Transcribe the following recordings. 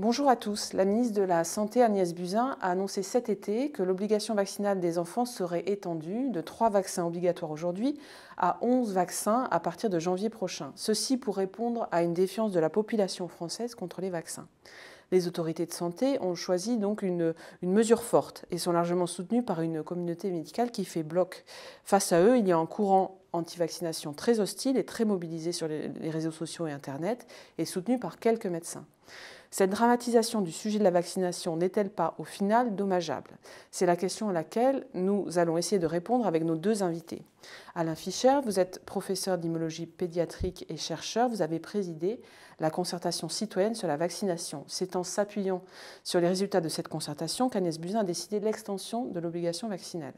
Bonjour à tous. La ministre de la Santé, Agnès Buzyn, a annoncé cet été que l'obligation vaccinale des enfants serait étendue de 3 vaccins obligatoires aujourd'hui à 11 vaccins à partir de janvier prochain. Ceci pour répondre à une défiance de la population française contre les vaccins. Les autorités de santé ont choisi donc une mesure forte et sont largement soutenues par une communauté médicale qui fait bloc. Face à eux, il y a un courant anti-vaccination très hostile et très mobilisé sur les réseaux sociaux et Internet et soutenu par quelques médecins. Cette dramatisation du sujet de la vaccination n'est-elle pas, au final, dommageable? C'est la question à laquelle nous allons essayer de répondre avec nos deux invités. Alain Fischer, vous êtes professeur d'immunologie pédiatrique et chercheur. Vous avez présidé la concertation citoyenne sur la vaccination. C'est en s'appuyant sur les résultats de cette concertation qu'Agnès Buzyn a décidé de l'extension de l'obligation vaccinale.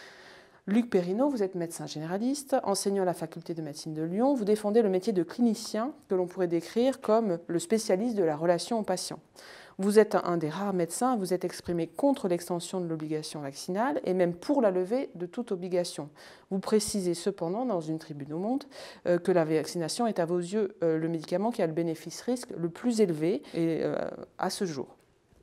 Luc Perrineau, vous êtes médecin généraliste, enseignant à la faculté de médecine de Lyon. Vous défendez le métier de clinicien que l'on pourrait décrire comme le spécialiste de la relation au patient. Vous êtes un des rares médecins à vous être exprimé contre l'extension de l'obligation vaccinale et même pour la levée de toute obligation. Vous précisez cependant dans une tribune au Monde que la vaccination est à vos yeux le médicament qui a le bénéfice-risque le plus élevé à ce jour.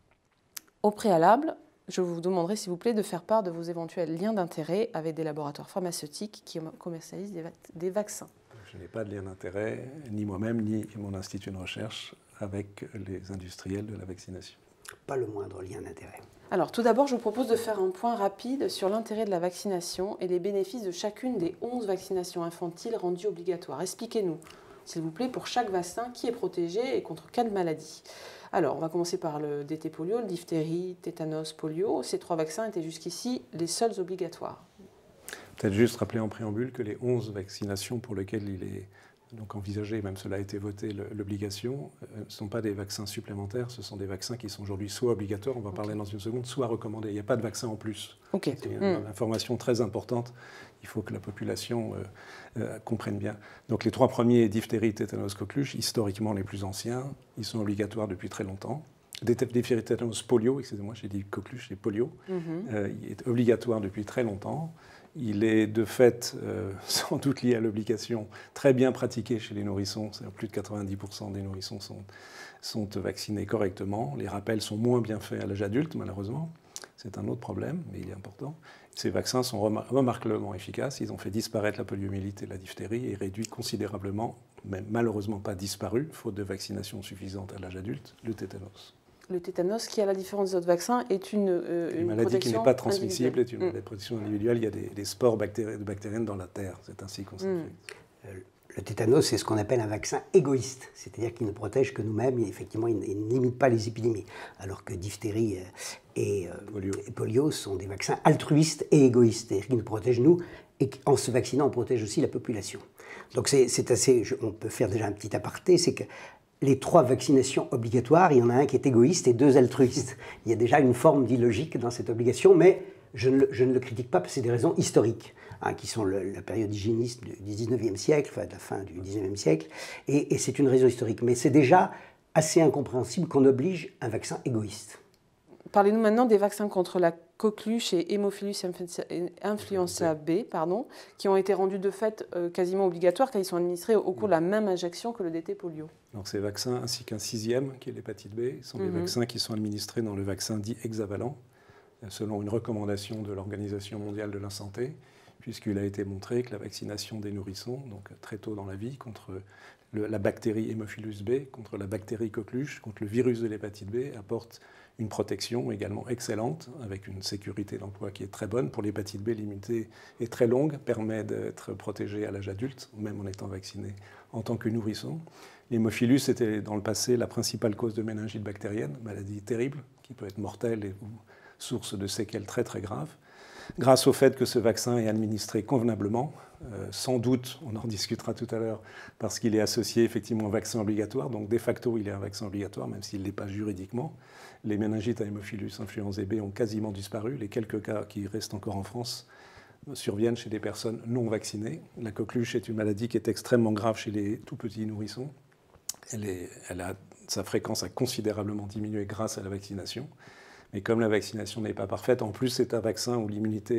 Au préalable, je vous demanderai s'il vous plaît de faire part de vos éventuels liens d'intérêt avec des laboratoires pharmaceutiques qui commercialisent des vaccins. Je n'ai pas de lien d'intérêt, ni moi-même, ni mon institut de recherche, avec les industriels de la vaccination. Pas le moindre lien d'intérêt. Alors tout d'abord, je vous propose de faire un point rapide sur l'intérêt de la vaccination et les bénéfices de chacune des 11 vaccinations infantiles rendues obligatoires. Expliquez-nous, s'il vous plaît, pour chaque vaccin, qui est protégé et contre quelle maladie. Alors, on va commencer par le DT polio, le diphtérie, tétanos, polio. Ces 3 vaccins étaient jusqu'ici les seuls obligatoires. Peut-être juste rappeler en préambule que les 11 vaccinations pour lesquelles il est donc envisagé, même cela a été voté, l'obligation, ne sont pas des vaccins supplémentaires, ce sont des vaccins qui sont aujourd'hui soit obligatoires, on va parler dans une seconde, soit recommandés. Il n'y a pas de vaccin en plus. C'est une information très importante. Il faut que la population comprenne bien. Donc les 3 premiers, diphtérie, tétanos, coqueluche, historiquement les plus anciens, ils sont obligatoires depuis très longtemps. Diphtérie, tétanos, polio, excusez-moi, j'ai dit coqueluche, c'est polio, il est obligatoire depuis très longtemps. Il est de fait, sans doute lié à l'obligation, très bien pratiqué chez les nourrissons. Plus de 90% des nourrissons sont vaccinés correctement. Les rappels sont moins bien faits à l'âge adulte, malheureusement. C'est un autre problème, mais il est important. Ces vaccins sont remarquablement efficaces. Ils ont fait disparaître la poliomyélite et la diphtérie et réduit considérablement, mais malheureusement pas disparu, faute de vaccination suffisante à l'âge adulte, le tétanos. Le tétanos, qui à la différence des autres vaccins, est une maladie qui n'est pas transmissible, est une protection individuelle. Il y a des spores bactériennes dans la terre. C'est ainsi qu'on s'infecte. Le tétanos, c'est ce qu'on appelle un vaccin égoïste, c'est-à-dire qu'il ne protège que nous-mêmes et effectivement, il ne limite pas les épidémies. Alors que diphtérie et polio sont des vaccins altruistes et égoïstes, c'est-à-dire qu'ils nous protègent nous et en se vaccinant, on protège aussi la population. Donc c'est assez, on peut faire déjà un petit aparté, c'est que les 3 vaccinations obligatoires, il y en a un qui est égoïste et 2 altruistes. Il y a déjà une forme d'illogique dans cette obligation, mais je ne le critique pas parce que c'est des raisons historiques, qui sont la période hygiéniste du 19e siècle, enfin de la fin du 19e siècle, et c'est une raison historique. Mais c'est déjà assez incompréhensible qu'on oblige un vaccin égoïste. Parlez-nous maintenant des vaccins contre la coqueluche et Haemophilus influenza B, qui ont été rendus de fait quasiment obligatoires car ils sont administrés au cours de la même injection que le DT polio. Donc ces vaccins, ainsi qu'un 6e, qui est l'hépatite B, sont des vaccins qui sont administrés dans le vaccin dit hexavalent, selon une recommandation de l'Organisation mondiale de la santé, puisqu'il a été montré que la vaccination des nourrissons, donc très tôt dans la vie, contre la bactérie Haemophilus B, contre la bactérie coqueluche, contre le virus de l'hépatite B, apporte une protection également excellente, avec une sécurité d'emploi qui est très bonne. Pour l'hépatite B, l'immunité est très longue, permet d'être protégé à l'âge adulte, même en étant vacciné en tant que nourrisson. L'hémophilus était dans le passé la principale cause de méningite bactérienne, maladie terrible, qui peut être mortelle et ou source de séquelles très très graves. Grâce au fait que ce vaccin est administré convenablement, sans doute, on en discutera tout à l'heure, parce qu'il est associé effectivement au vaccin obligatoire, donc de facto il est un vaccin obligatoire, même s'il ne l'est pas juridiquement. Les méningites à Haemophilus influenzae B ont quasiment disparu. Les quelques cas qui restent encore en France surviennent chez des personnes non vaccinées. La coqueluche est une maladie qui est extrêmement grave chez les tout petits nourrissons. Sa fréquence a considérablement diminué grâce à la vaccination. Mais comme la vaccination n'est pas parfaite, en plus c'est un vaccin où l'immunité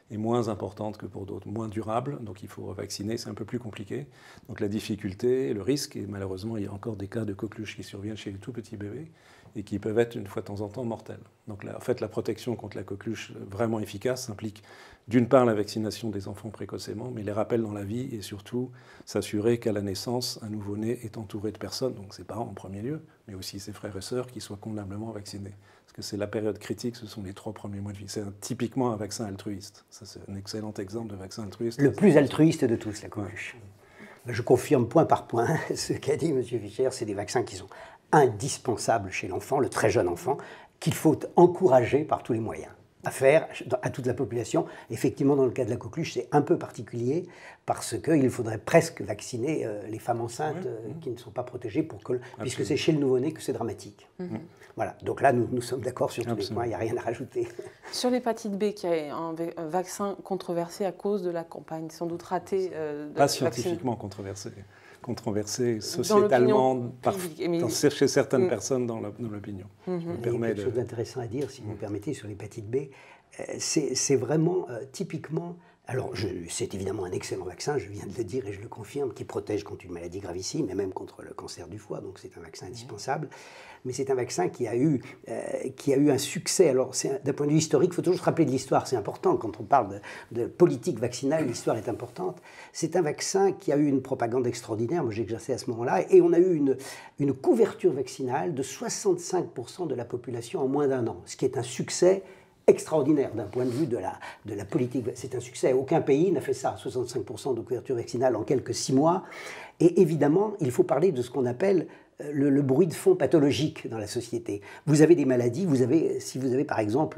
est moins importante que pour d'autres, moins durable, donc il faut revacciner, c'est un peu plus compliqué. Donc la difficulté, le risque, et malheureusement il y a encore des cas de coqueluche qui surviennent chez les tout petits bébés et qui peuvent être une fois de temps en temps mortels. Donc là, en fait la protection contre la coqueluche vraiment efficace implique d'une part la vaccination des enfants précocement, mais les rappels dans la vie et surtout s'assurer qu'à la naissance, un nouveau-né est entouré de personnes, donc ses parents en premier lieu, mais aussi ses frères et sœurs qui soient convenablement vaccinés. Parce que c'est la période critique, ce sont les 3 premiers mois de vie. C'est typiquement un vaccin altruiste. Ça, c'est un excellent exemple de vaccin altruiste. Le plus altruiste de tous, la coqueluche. Ouais. Je confirme point par point ce qu'a dit M. Fischer. C'est des vaccins qui sont indispensables chez l'enfant, le très jeune enfant, qu'il faut encourager par tous les moyens à faire à toute la population. Effectivement, dans le cas de la coqueluche, c'est un peu particulier parce qu'il faudrait presque vacciner les femmes enceintes qui ne sont pas protégées puisque c'est chez le nouveau-né que c'est dramatique. Voilà, donc là, nous sommes d'accord sur tous les points, il n'y a rien à rajouter. Sur l'hépatite B, qui est un vaccin controversé à cause de la campagne sans doute ratée pas scientifiquement controversé sociétalement chez certaines personnes dans l'opinion. Il y a quelque chose d'intéressant à dire, si vous me permettez, sur l'hépatite B. C'est vraiment typiquement... Alors, c'est évidemment un excellent vaccin, je viens de le dire et je le confirme, qui protège contre une maladie gravissime et même contre le cancer du foie, donc c'est un vaccin indispensable. Mais c'est un vaccin qui a eu un succès. Alors, d'un point de vue historique, il faut toujours se rappeler de l'histoire, c'est important. Quand on parle de politique vaccinale, l'histoire est importante. C'est un vaccin qui a eu une propagande extraordinaire, moi j'exerçais à ce moment-là, et on a eu une couverture vaccinale de 65% de la population en moins d'1 an, ce qui est un succès extraordinaire d'un point de vue de la politique. C'est un succès. Aucun pays n'a fait ça, 65% de couverture vaccinale en quelques 6 mois. Et évidemment, il faut parler de ce qu'on appelle le bruit de fond pathologique dans la société. Vous avez des maladies, si vous avez par exemple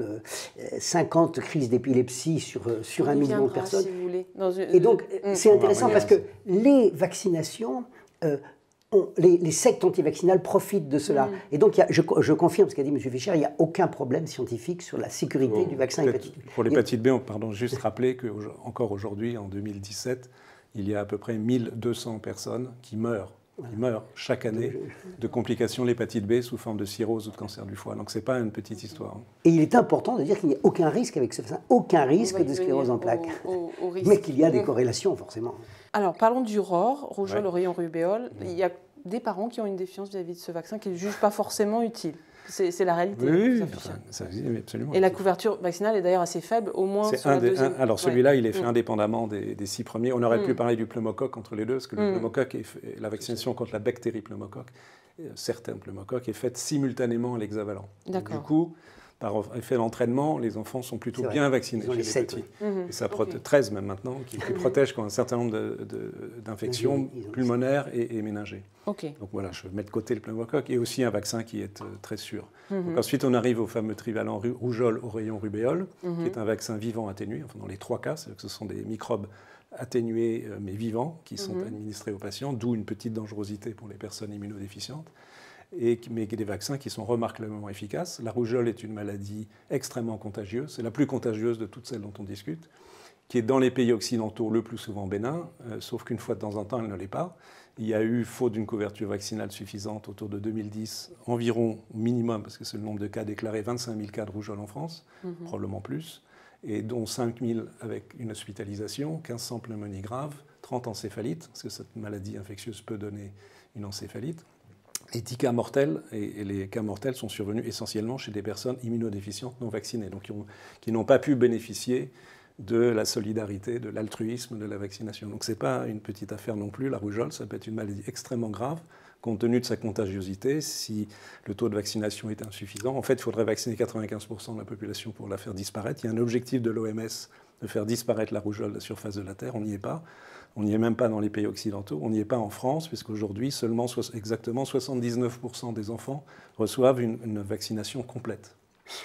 50 crises d'épilepsie sur 1 million de personnes. Si vous voulez, et donc, c'est intéressant parce que les vaccinations... les sectes antivaccinales profitent de cela. Et donc, je confirme ce qu'a dit M. Fischer, il n'y a aucun problème scientifique sur la sécurité du vaccin hépatite B. Pour l'hépatite B, juste rappeler qu'encore aujourd'hui, en 2017, il y a à peu près 1200 personnes qui meurent chaque année de complications de l'hépatite B sous forme de cirrhose ou de cancer du foie. Donc ce n'est pas une petite histoire. Et il est important de dire qu'il n'y a aucun risque avec ce vaccin, aucun risque de sclérose en plaques, mais qu'il y a des corrélations forcément. Alors parlons du ROR, rougeole, oreillon, rubéole. Il y a des parents qui ont une défiance vis-à-vis de ce vaccin qu'ils ne jugent pas forcément utile. C'est la réalité. Oui, absolument. Et la couverture vaccinale est d'ailleurs assez faible, au moins sur la deuxième. Alors celui-là, il est fait indépendamment des 6 premiers. On aurait pu parler du pneumocoque entre les deux, parce que le pneumocoque, la vaccination contre la bactérie pneumocoque, certains pneumocoques, est faite simultanément à l'hexavalent. Du coup, par effet d'entraînement, les enfants sont plutôt bien vaccinés chez les petits. Et ça 13 même maintenant, qui protègent contre un certain nombre d'infections pulmonaires et méningées. Donc voilà, je mets de côté le pneumocoque et aussi un vaccin qui est très sûr. Donc ensuite, on arrive au fameux trivalent rougeole, oreillon, rubéole, qui est un vaccin vivant atténué, enfin dans les 3 cas, c'est-à-dire que ce sont des microbes atténués mais vivants qui sont administrés aux patients, d'où une petite dangerosité pour les personnes immunodéficientes. Mais des vaccins qui sont remarquablement efficaces. La rougeole est une maladie extrêmement contagieuse, c'est la plus contagieuse de toutes celles dont on discute, qui est dans les pays occidentaux le plus souvent bénin, sauf qu'une fois de temps en temps, elle ne l'est pas. Il y a eu, faute d'une couverture vaccinale suffisante, autour de 2010, environ, au minimum, parce que c'est le nombre de cas déclarés, 25 000 cas de rougeole en France, probablement plus, et dont 5 000 avec une hospitalisation, 1500 pneumonies graves, 30 encéphalites, parce que cette maladie infectieuse peut donner une encéphalite. Les 10 cas mortels, et les cas mortels sont survenus essentiellement chez des personnes immunodéficientes non vaccinées, donc qui n'ont pas pu bénéficier de la solidarité, de l'altruisme, de la vaccination. Donc ce n'est pas une petite affaire non plus, la rougeole, ça peut être une maladie extrêmement grave, compte tenu de sa contagiosité, si le taux de vaccination est insuffisant. En fait, il faudrait vacciner 95% de la population pour la faire disparaître. Il y a un objectif de l'OMS de faire disparaître la rougeole de la surface de la Terre, on n'y est pas. On n'y est même pas dans les pays occidentaux, on n'y est pas en France, puisqu'aujourd'hui, seulement exactement 79% des enfants reçoivent une vaccination complète.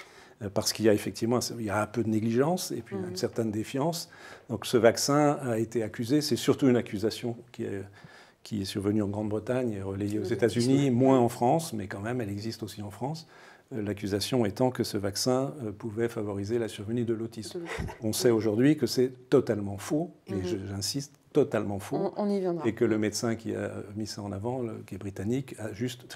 Parce qu'il y a effectivement un peu de négligence et puis une certaine défiance. Donc ce vaccin a été accusé, c'est surtout une accusation qui est survenue en Grande-Bretagne et relayée aux États-Unis, moins en France, mais quand même elle existe aussi en France. L'accusation étant que ce vaccin pouvait favoriser la survenue de l'autisme. On sait aujourd'hui que c'est totalement faux, et j'insiste, totalement faux, on y viendra. Et que le médecin qui a mis ça en avant, qui est britannique, a juste triché.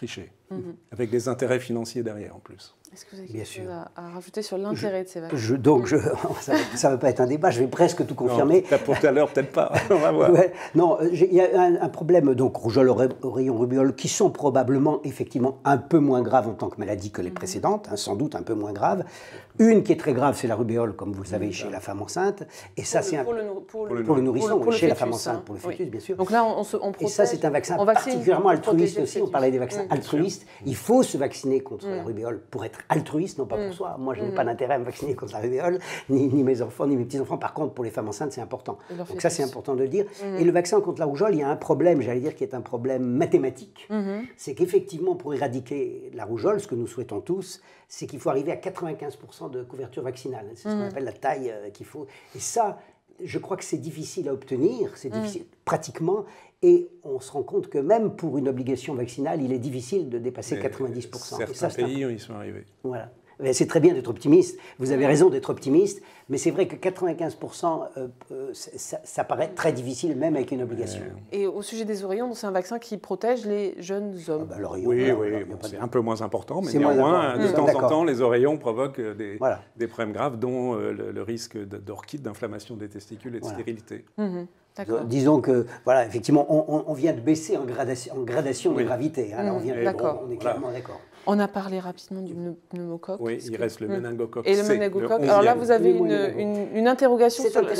avec des intérêts financiers derrière en plus. Est-ce que vous avez quelque chose à rajouter sur l'intérêt de ces vaccins? Ça ne va pas être un débat, je vais presque tout confirmer. Non, pour tout à l'heure, peut-être pas, on va voir. Ouais, non, il y a un problème, donc rougeole, oreillon, rubéole, qui sont probablement effectivement un peu moins graves en tant que maladie que les précédentes, hein, sans doute un peu moins graves. Une qui est très grave, c'est la rubéole, comme vous le savez, chez la femme enceinte. Et ça, c'est pour le nourrisson, pour le chez la fœtus, femme enceinte, hein. pour le fœtus, bien sûr. Donc là, on protège. Et ça, c'est un vaccin particulièrement altruiste aussi. On parlait des vaccins altruistes. Il faut se vacciner contre la rubéole pour être altruiste, non pas pour soi. Moi, je n'ai pas d'intérêt à me vacciner contre la rubéole, ni mes enfants, ni mes petits-enfants. Par contre, pour les femmes enceintes, c'est important. Donc ça, c'est important de le dire. Et le vaccin contre la rougeole, il y a un problème, j'allais dire, qui est un problème mathématique. C'est qu'effectivement, pour éradiquer la rougeole, ce que nous souhaitons tous, c'est qu'il faut arriver à 95% de couverture vaccinale. C'est ce qu'on appelle la taille qu'il faut. Et ça, je crois que c'est difficile à obtenir, c'est difficile pratiquement, et on se rend compte que même pour une obligation vaccinale, il est difficile de dépasser 90%. Certains pays, ils y sont arrivés. Voilà. C'est très bien d'être optimiste, vous avez raison d'être optimiste, mais c'est vrai que 95%, ça paraît très difficile, même avec une obligation. Et au sujet des oreillons, c'est un vaccin qui protège les jeunes hommes. Oui, c'est un peu moins important, mais néanmoins, de temps en temps, les oreillons provoquent des problèmes graves, dont le risque d'orchite, d'inflammation des testicules et de stérilité. Disons que, voilà, effectivement, on vient de baisser en gradation de gravité. Hein, on est clairement d'accord. On a parlé rapidement du pneumocoque. Oui, il reste le méningocoque. Et le méningocoque. Alors là, vous avez une interrogation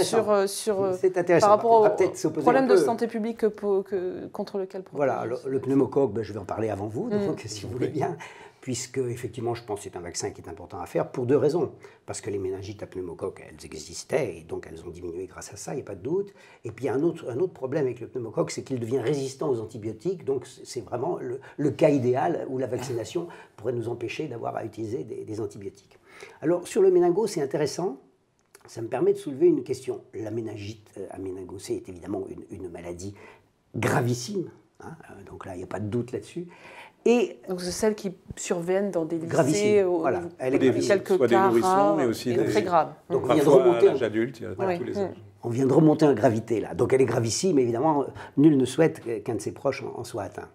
par rapport au problème de santé publique contre lequel protéger. Voilà, le pneumocoque, je vais en parler avant vous, donc, si vous voulez bien. Puisque, effectivement, je pense que c'est un vaccin qui est important à faire pour deux raisons. Parce que les méningites à pneumocoque, elles existaient, et donc elles ont diminué grâce à ça, il n'y a pas de doute. Et puis, un autre problème avec le pneumocoque, c'est qu'il devient résistant aux antibiotiques. Donc, c'est vraiment le cas idéal où la vaccination pourrait nous empêcher d'avoir à utiliser des antibiotiques. Alors, sur le méningo, c'est intéressant. Ça me permet de soulever une question. La méningite à méningocée est évidemment une maladie gravissime. Hein, donc là, il n'y a pas de doute là-dessus. Donc c'est celle qui surviennent dans des lycées, voilà. Elle est quelques cas rares, mais aussi très grave. Donc parfois à l'âge adulte, il y a tous les âges. On vient de remonter en gravité là. Donc elle est gravissime, évidemment, nul ne souhaite qu'un de ses proches en soit atteint.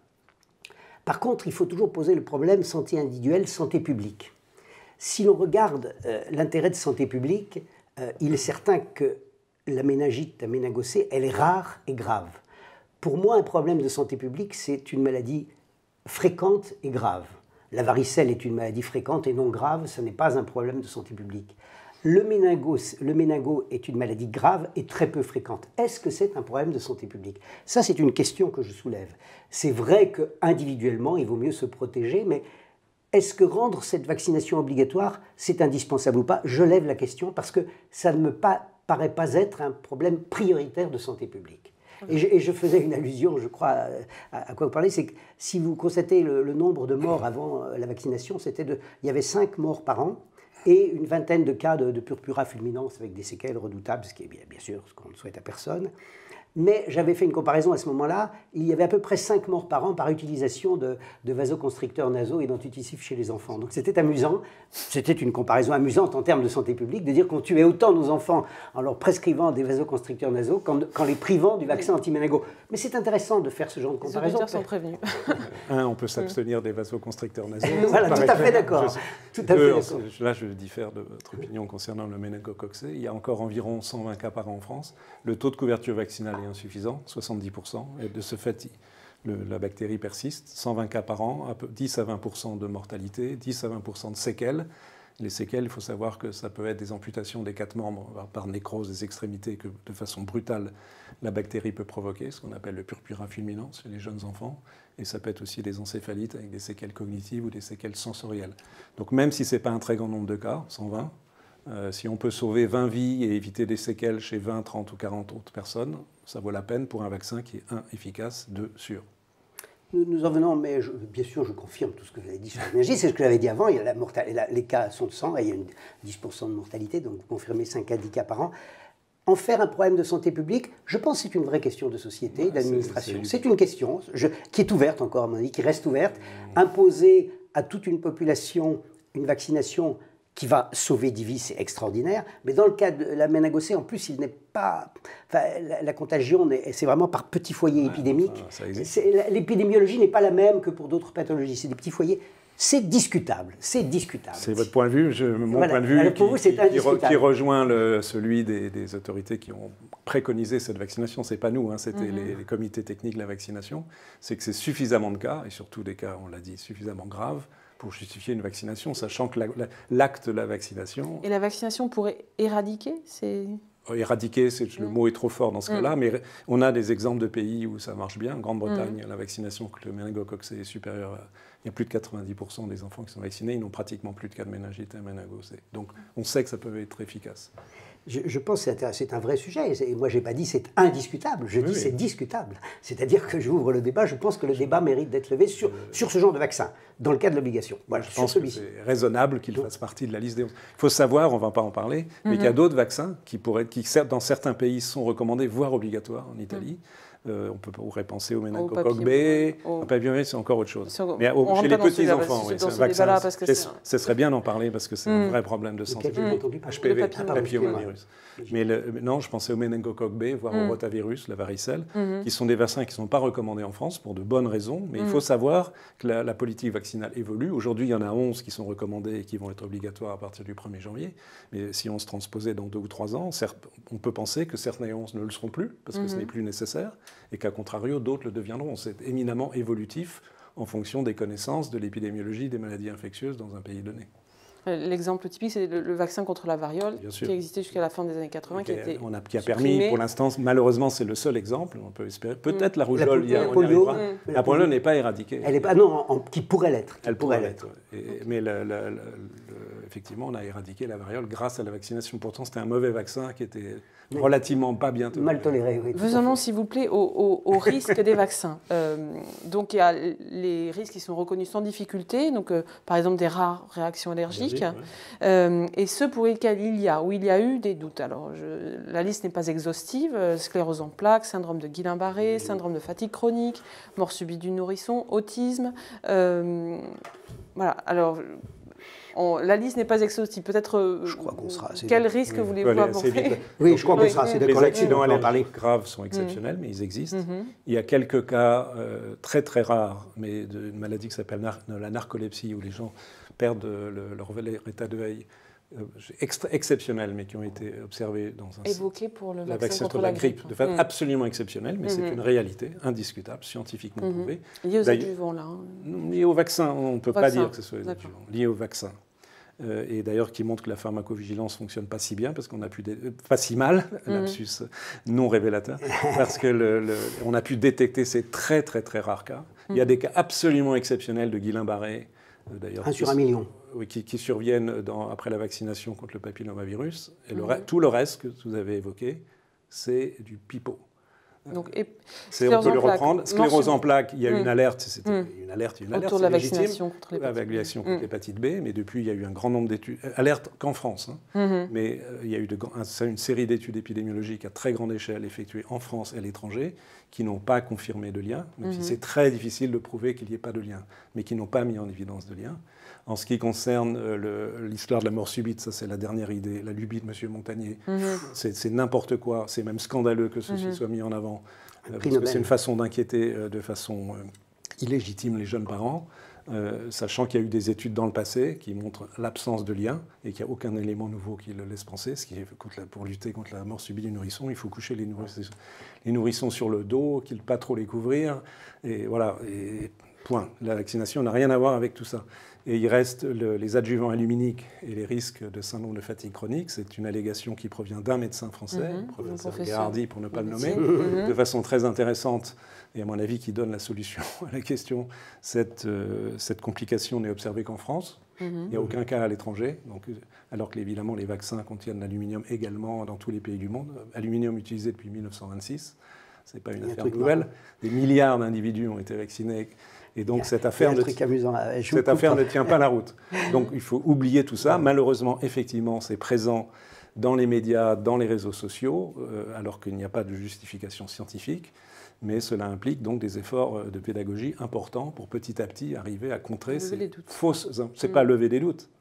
Par contre, il faut toujours poser le problème santé individuelle, santé publique. Si l'on regarde l'intérêt de santé publique, il est certain que la méningite à méningocée, elle est rare et grave. Pour moi, un problème de santé publique, c'est une maladie fréquente et grave. La varicelle est une maladie fréquente et non grave, ce n'est pas un problème de santé publique. Le méningo est une maladie grave et très peu fréquente. Est-ce que c'est un problème de santé publique? Ça, c'est une question que je soulève. C'est vrai qu'individuellement, il vaut mieux se protéger, mais est-ce que rendre cette vaccination obligatoire, c'est indispensable ou pas? Je lève la question parce que ça ne me paraît pas être un problème prioritaire de santé publique. Et je faisais une allusion, je crois, à quoi vous parlez, c'est que si vous constatez le nombre de morts avant la vaccination, il y avait 5 morts par an et une vingtaine de cas de purpura fulminans avec des séquelles redoutables, ce qui est bien sûr ce qu'on ne souhaite à personne. Mais j'avais fait une comparaison à ce moment-là, il y avait à peu près 5 morts par an par utilisation de vasoconstricteurs nasaux et d'antitusifs chez les enfants. Donc c'était amusant, c'était une comparaison amusante en termes de santé publique, de dire qu'on tuait autant nos enfants en leur prescrivant des vasoconstricteurs nasaux qu'en les privant du vaccin anti-méningo. Mais c'est intéressant de faire ce genre de comparaison. Les auditeurs sont prévenus. On peut s'abstenir des vasoconstricteurs nasaux. Voilà, tout à fait d'accord. Là, je diffère de votre opinion concernant le méningocoque C. Il y a encore environ 120 cas par an en France. Le taux de couverture vaccinale est insuffisant, 70%, et de ce fait, la bactérie persiste. 120 cas par an, 10 à 20% de mortalité, 10 à 20% de séquelles. Les séquelles, il faut savoir que ça peut être des amputations des 4 membres par nécrose des extrémités que, de façon brutale, la bactérie peut provoquer, ce qu'on appelle le purpura fulminans chez les jeunes enfants. Et ça peut être aussi des encéphalites avec des séquelles cognitives ou des séquelles sensorielles. Donc même si ce n'est pas un très grand nombre de cas, 120, si on peut sauver 20 vies et éviter des séquelles chez 20, 30 ou 40 autres personnes, ça vaut la peine pour un vaccin qui est, 1, efficace, 2, sûr. Nous en venons, mais bien sûr, je confirme tout ce que vous avez dit sur l'énergie. C'est ce que j'avais dit avant. Il y a les cas sont de 100 et il y a 10% de mortalité, donc vous confirmez 5 à 10 cas par an. En faire un problème de santé publique, je pense que c'est une vraie question de société, d'administration. C'est une question qui est ouverte encore, à mon avis, qui reste ouverte. Imposer à toute une population une vaccination qui va sauver 10 vies, c'est extraordinaire. Mais dans le cas de la méningococque, en plus, il n'est pas... Enfin, la contagion, c'est vraiment par petits foyers épidémiques. L'épidémiologie n'est pas la même que pour d'autres pathologies. C'est des petits foyers. C'est discutable, c'est discutable. C'est votre point de vue, mon point de vue qui rejoint celui des autorités qui ont préconisé cette vaccination. Ce n'est pas nous, hein, c'était les comités techniques de la vaccination. C'est que c'est suffisamment de cas, et surtout des cas, on l'a dit, suffisamment graves, pour justifier une vaccination, sachant que l'acte de la vaccination... Et la vaccination pourrait éradiquer Éradiquer, le mot est trop fort dans ce cas-là, mais on a des exemples de pays où ça marche bien. En Grande-Bretagne, la vaccination contre le méningocoque est supérieure à... Il y a plus de 90% des enfants qui sont vaccinés, ils n'ont pratiquement plus de cas de méningite et méningococque. Donc on sait que ça peut être efficace. Je pense que c'est un vrai sujet. Et moi, je n'ai pas dit c'est indiscutable, je dis c'est discutable. C'est-à-dire que j'ouvre le débat, je pense que le débat mérite d'être levé sur ce genre de vaccin, dans le cas de l'obligation. Voilà, je pense que c'est raisonnable qu'il fasse partie de la liste des 11. Il faut savoir, on ne va pas en parler, mais qu'il y a d'autres vaccins qui, dans certains pays, sont recommandés, voire obligatoires en Italie. On pourrait penser au méningocoque B, au papillome, c'est encore autre chose. Mais chez les petits-enfants, c'est un vaccin. Ce serait bien d'en parler parce que c'est un vrai problème de santé publique. HPV, papillomavirus. Mais non, je pensais au méningocoque B, voire au rotavirus, la varicelle, qui sont des vaccins qui ne sont pas recommandés en France pour de bonnes raisons. Mais il faut savoir que la politique vaccinale évolue. Aujourd'hui, il y en a 11 qui sont recommandés et qui vont être obligatoires à partir du 1er janvier. Mais si on se transposait dans 2 ou 3 ans, on peut penser que certains 11 ne le seront plus parce que ce n'est plus nécessaire. Et qu'à contrario, d'autres le deviendront. C'est éminemment évolutif en fonction des connaissances de l'épidémiologie des maladies infectieuses dans un pays donné. L'exemple typique, c'est le vaccin contre la variole qui a existé jusqu'à la fin des années 80, qui a permis, pour l'instant, malheureusement, c'est le seul exemple, on peut espérer. Peut-être la rougeole, la polio n'est pas éradiquée. Elle n'est pas, non, qui pourrait l'être. Elle pourrait l'être. Mais effectivement, on a éradiqué la variole grâce à la vaccination. Pourtant, c'était un mauvais vaccin qui était relativement pas bien toléré. Mal toléré, oui. Venons, s'il vous plaît, au risque des vaccins. Donc, il y a les risques qui sont reconnus sans difficulté, donc, par exemple des rares réactions allergiques, et ceux pour lesquels il y a eu des doutes. Alors, la liste n'est pas exhaustive, sclérose en plaques, syndrome de Guillain-Barré, syndrome de fatigue chronique, mort subite du nourrisson, autisme. Voilà, alors... la liste n'est pas exhaustive. Peut-être. Je crois qu'on sera. Quel risque voulez-vous aborder ? Oui, je crois qu'on sera. Les accidents allergiques graves sont exceptionnels, mais ils existent. Il y a quelques cas très très rares, mais d'une maladie qui s'appelle la narcolepsie, où les gens perdent leur état de veille. Exceptionnels, mais qui ont été observés dans un... Évoqués pour le vaccin contre la grippe. De façon absolument exceptionnelle, mais c'est une réalité indiscutable, scientifiquement prouvée. Lié aux adjuvants, là. Lié au vaccin, on ne peut pas dire que ce soit les adjuvants. Lié au vaccin. Et d'ailleurs qui montre que la pharmacovigilance ne fonctionne pas si bien, parce qu'on a pu... pas si mal, lapsus non révélateur, parce qu'on a pu détecter ces très très très rares cas. Il y a des cas absolument exceptionnels de Guillain-Barré, d'ailleurs... 1 sur 1 million. Oui, qui surviennent après la vaccination contre le papillomavirus. Et tout le reste que vous avez évoqué, c'est du pipeau. Donc, on peut le reprendre. Sclérose en plaques, il y a une alerte, c'était une alerte autour de la vaccination contre l'hépatite B, mais depuis, il y a eu un grand nombre d'études, alerte qu'en France, mais il y a eu une série d'études épidémiologiques à très grande échelle effectuées en France et à l'étranger qui n'ont pas confirmé de lien. C'est très difficile de prouver qu'il n'y ait pas de lien, mais qui n'ont pas mis en évidence de lien. En ce qui concerne l'histoire de la mort subite, ça c'est la dernière idée, la lubie de M. Montagnier. C'est n'importe quoi, c'est même scandaleux que ceci soit mis en avant, parce que c'est une façon d'inquiéter de façon illégitime les jeunes parents, sachant qu'il y a eu des études dans le passé qui montrent l'absence de lien et qu'il n'y a aucun élément nouveau qui le laisse penser. Pour lutter contre la mort subite du nourrisson, il faut coucher les nourrissons sur le dos, pas trop les couvrir, et voilà, et point. La vaccination n'a rien à voir avec tout ça. Et il reste les adjuvants aluminiques et les risques de syndrome de fatigue chronique. C'est une allégation qui provient d'un médecin français, le professeur Gherardi, pour ne pas le nommer, de façon très intéressante et à mon avis qui donne la solution à la question. Cette complication n'est observée qu'en France. Il n'y a aucun cas à l'étranger, alors que évidemment les vaccins contiennent l'aluminium également dans tous les pays du monde. Aluminium utilisé depuis 1926, ce n'est pas une affaire nouvelle. Des milliards d'individus ont été vaccinés. Et donc cette affaire ne tient pas la route. Donc il faut oublier tout ça. Malheureusement, effectivement, c'est présent dans les médias, dans les réseaux sociaux, alors qu'il n'y a pas de justification scientifique. Mais cela implique donc des efforts de pédagogie importants pour petit à petit arriver à contrer ces fausses... C'est pas lever des doutes,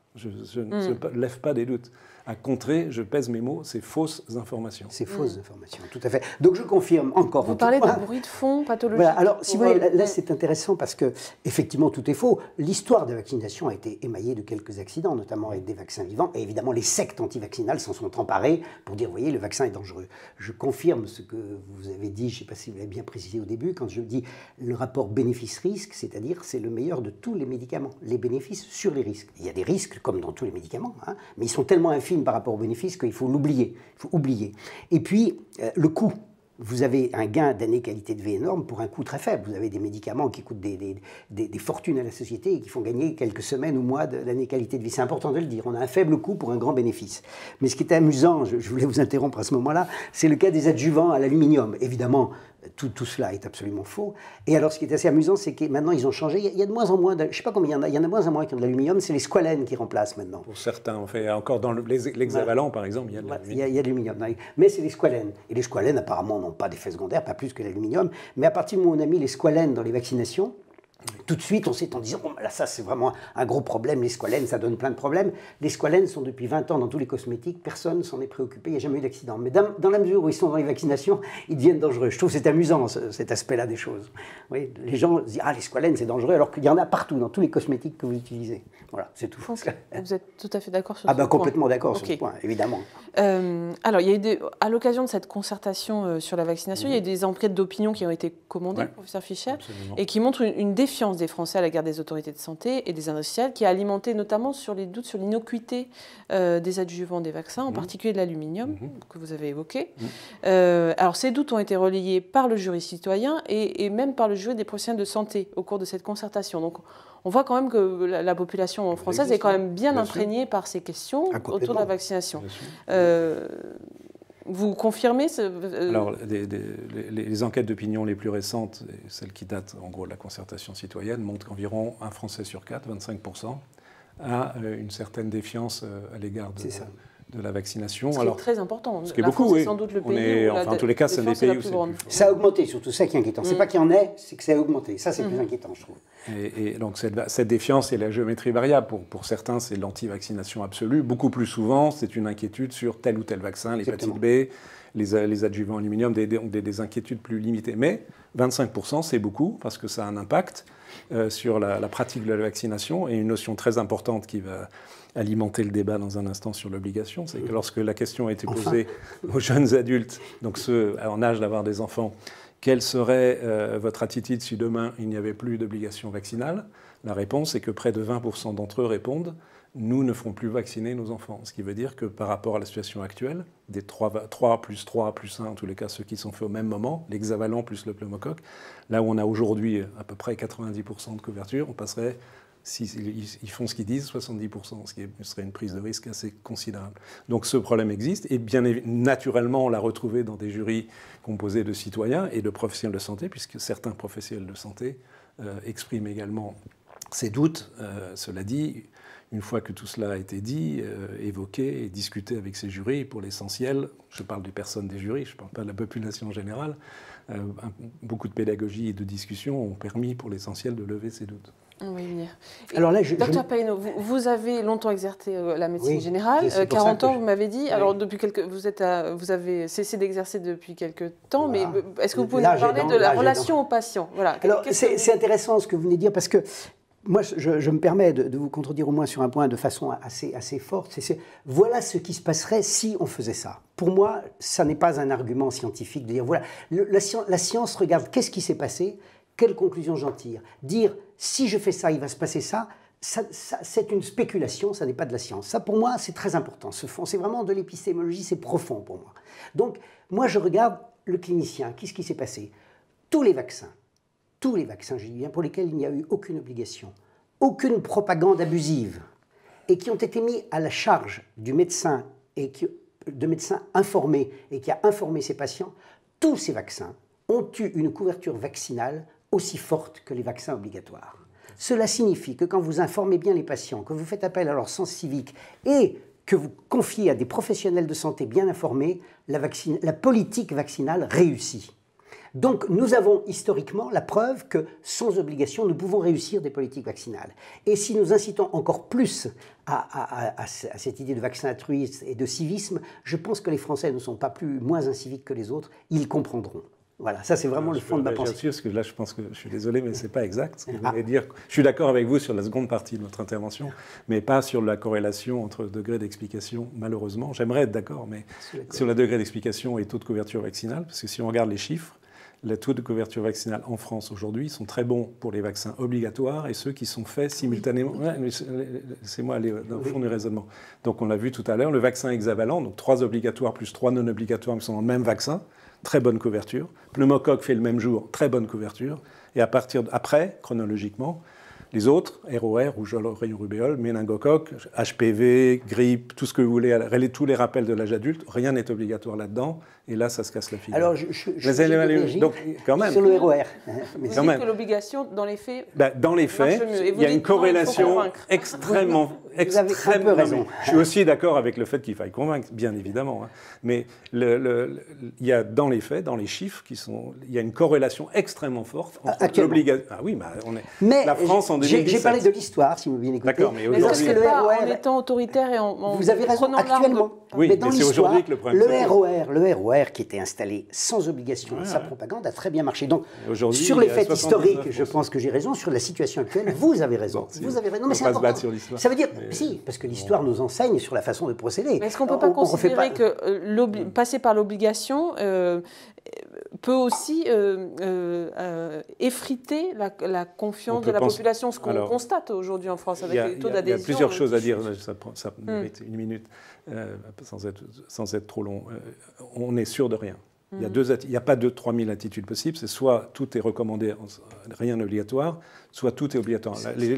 Je ne lève pas des doutes. À contrer, je pèse mes mots, c'est fausses informations. C'est fausses informations, tout à fait. Donc je confirme encore. Vous parlez de bruit de fond pathologique. Voilà, alors si vous voulez, là c'est intéressant parce que effectivement tout est faux. L'histoire de la vaccination a été émaillée de quelques accidents, notamment avec des vaccins vivants. Et évidemment, les sectes antivaccinales s'en sont emparées pour dire, vous voyez, le vaccin est dangereux. Je confirme ce que vous avez dit, je ne sais pas si vous l'avez bien précisé au début, quand je dis le rapport bénéfice-risque, c'est-à-dire c'est le meilleur de tous les médicaments, les bénéfices sur les risques. Il y a des risques comme dans tous les médicaments, hein, mais ils sont tellement infimes par rapport aux bénéfices qu'il faut l'oublier. Il faut oublier. Et puis, le coût. Vous avez un gain d'année qualité de vie énorme pour un coût très faible. Vous avez des médicaments qui coûtent des fortunes à la société et qui font gagner quelques semaines ou mois d'année qualité de vie. C'est important de le dire. On a un faible coût pour un grand bénéfice. Mais ce qui est amusant, je voulais vous interrompre à ce moment-là, c'est le cas des adjuvants à l'aluminium. Évidemment, tout cela est absolument faux. Et alors, ce qui est assez amusant, c'est que maintenant, ils ont changé. Il y a de moins en moins, je ne sais pas combien il y en a de moins en moins qui ont de l'aluminium. C'est les squalènes qui remplacent maintenant. Pour certains, on fait encore dans l'hexavalent, par exemple, il y a de l'aluminium. Il y a de l'aluminium. Mais c'est les squalènes. Et les squalènes, apparemment, n'ont pas d'effet secondaire, pas plus que l'aluminium. Mais à partir du moment où on a mis les squalènes dans les vaccinations, tout de suite, on s'est en disant, bon, là, ça, c'est vraiment un gros problème. Les squalènes, ça donne plein de problèmes. Les squalènes sont depuis 20 ans dans tous les cosmétiques. Personne s'en est préoccupé. Il n'y a jamais eu d'accident. Mais dans la mesure où ils sont dans les vaccinations, ils deviennent dangereux. Je trouve que c'est amusant, cet aspect-là des choses. Oui, les gens disent, ah, les squalènes, c'est dangereux, alors qu'il y en a partout, dans tous les cosmétiques que vous utilisez. Voilà, c'est tout. Vous êtes tout à fait d'accord sur ce point? Complètement d'accord sur ce point, évidemment. Alors, il y a eu à l'occasion de cette concertation sur la vaccination, il y a eu des enquêtes d'opinion qui ont été commandées, professeur Fischer, et qui montrent une défiance des Français à l'égard des autorités de santé et des industriels, qui a alimenté notamment sur les doutes sur l'innocuité des adjuvants des vaccins, en particulier de l'aluminium, que vous avez évoqué. Alors, ces doutes ont été relayés par le jury citoyen et même par le jury des professionnels de santé au cours de cette concertation. Donc, on voit quand même que la population française est quand même bien imprégnée par ces questions autour de la vaccination. Vous confirmez Alors, les enquêtes d'opinion les plus récentes, celles qui datent en gros de la concertation citoyenne, montrent qu'environ un Français sur 4, 25%, a une certaine défiance à l'égard de la vaccination. Ce qui est très important. Ce qui est beaucoup, oui. Sans doute le pays en tous les cas, c'est des pays où c'est plus fort. Ça a augmenté, surtout ça qui est inquiétant. C'est pas qu'il y en ait, c'est que ça a augmenté. Ça, c'est plus inquiétant, je trouve. Et donc, cette défiance est la géométrie variable. Pour certains, c'est l'anti-vaccination absolue. Beaucoup plus souvent, c'est une inquiétude sur tel ou tel vaccin, l'hépatite B, les adjuvants aluminium, des inquiétudes plus limitées. Mais 25%, c'est beaucoup, parce que ça a un impact sur la pratique de la vaccination. Et une notion très importante qui va alimenter le débat dans un instant sur l'obligation, c'est que lorsque la question a été posée aux jeunes adultes, donc ceux en âge d'avoir des enfants, quelle serait votre attitude si demain il n'y avait plus d'obligation vaccinale? La réponse est que près de 20% d'entre eux répondent « nous ne ferons plus vacciner nos enfants ». Ce qui veut dire que par rapport à la situation actuelle, des 3 plus 3 plus 1, en tous les cas ceux qui sont faits au même moment, l'hexavalent plus le pneumocoque, là où on a aujourd'hui à peu près 90% de couverture, on passerait, s'ils font ce qu'ils disent, 70%, ce qui serait une prise de risque assez considérable. Donc ce problème existe, et bien naturellement on l'a retrouvé dans des jurys composés de citoyens et de professionnels de santé, puisque certains professionnels de santé expriment également ces doutes. Cela dit, une fois que tout cela a été dit, évoqué et discuté avec ces jurys, pour l'essentiel, je parle des personnes des jurys, je ne parle pas de la population en général, beaucoup de pédagogie et de discussion ont permis pour l'essentiel de lever ces doutes. Oui. Alors là, Docteur Païno, vous avez longtemps exercé la médecine générale, 40 ans, vous m'avez dit. Oui. Alors, vous avez cessé d'exercer depuis quelques temps, mais est-ce que vous pouvez nous parler de la relation au patient? Alors, c'est intéressant ce que vous venez de dire, parce que moi, je me permets de vous contredire au moins sur un point de façon assez forte. Voilà ce qui se passerait si on faisait ça. Pour moi, ça n'est pas un argument scientifique de dire, voilà, la science regarde qu'est-ce qui s'est passé, quelle conclusion j'en tire. Dire, si je fais ça, il va se passer ça, c'est une spéculation, ça n'est pas de la science. Ça, pour moi, c'est très important. C'est vraiment de l'épistémologie, c'est profond pour moi. Donc, moi, je regarde le clinicien. Qu'est-ce qui s'est passé? Tous les vaccins, je dis bien, pour lesquels il n'y a eu aucune obligation, aucune propagande abusive, et qui ont été mis à la charge du médecin, de médecins informés, et qui a informé ses patients, tous ces vaccins ont eu une couverture vaccinale aussi forte que les vaccins obligatoires. Cela signifie que quand vous informez bien les patients, que vous faites appel à leur sens civique et que vous confiez à des professionnels de santé bien informés, la politique vaccinale réussit. Donc nous avons historiquement la preuve que sans obligation, nous pouvons réussir des politiques vaccinales. Et si nous incitons encore plus à cette idée de vaccin altruiste et de civisme, je pense que les Français ne sont pas moins inciviques que les autres, ils comprendront. Voilà, ça c'est vraiment le fond de ma pensée. Parce que là, je pense que je suis désolé, mais ce n'est pas exact ce que vous venez de dire. Je suis d'accord avec vous sur la seconde partie de notre intervention, mais pas sur la corrélation entre degré d'explication, malheureusement. J'aimerais être d'accord, mais sur le degré d'explication et taux de couverture vaccinale, parce que si on regarde les chiffres, les taux de couverture vaccinale en France aujourd'hui sont très bons pour les vaccins obligatoires et ceux qui sont faits simultanément. Ouais, laissez-moi aller dans le fond du raisonnement. Donc on l'a vu tout à l'heure, le vaccin hexavalent, donc 3 obligatoires plus 3 non obligatoires qui sont dans le même vaccin, très bonne couverture. Pneumocoque fait le même jour, très bonne couverture. Et à partir après, chronologiquement, les autres, ROR, rougeole, oreille, rubéole, méningocoque, HPV, grippe, tout ce que vous voulez, tous les rappels de l'âge adulte, rien n'est obligatoire là-dedans. Et là, ça se casse la figure. Alors, donc, quand même. Sur le ROR. Vous dites que l'obligation, dans les faits, dans les faits, il y a une corrélation extrêmement... Vous avez un peu raison. Je suis aussi d'accord avec le fait qu'il faille convaincre, bien évidemment. Hein. Mais il y a dans les faits, dans les chiffres, il y a une corrélation extrêmement forte entre l'obligation... Ah oui, mais la France en 2017... J'ai parlé de l'histoire, si vous bien écoutez. D'accord, mais aujourd'hui... Est-ce que pas en étant autoritaire et en vous avez raison, actuellement. Oui, mais dans l'histoire, le ROR qui était installé sans obligation, sa propagande a très bien marché. Donc, sur les faits historiques, je pense que j'ai raison. Sur la situation actuelle, vous avez raison. Vous avez raison. Mais c'est important. Ça veut dire, si, parce que l'histoire nous enseigne sur la façon de procéder. Mais est-ce qu'on ne peut pas considérer que passer par l'obligation peut aussi effriter la confiance de la population, ce qu'on constate aujourd'hui en France avec les taux d'adhésion. Il y a plusieurs choses à dire, ça mérite une minute, sans être trop long. On est sûr de rien. Il n'y a pas 3000 attitudes possibles, c'est soit tout est recommandé, rien n'est obligatoire, soit tout est obligatoire.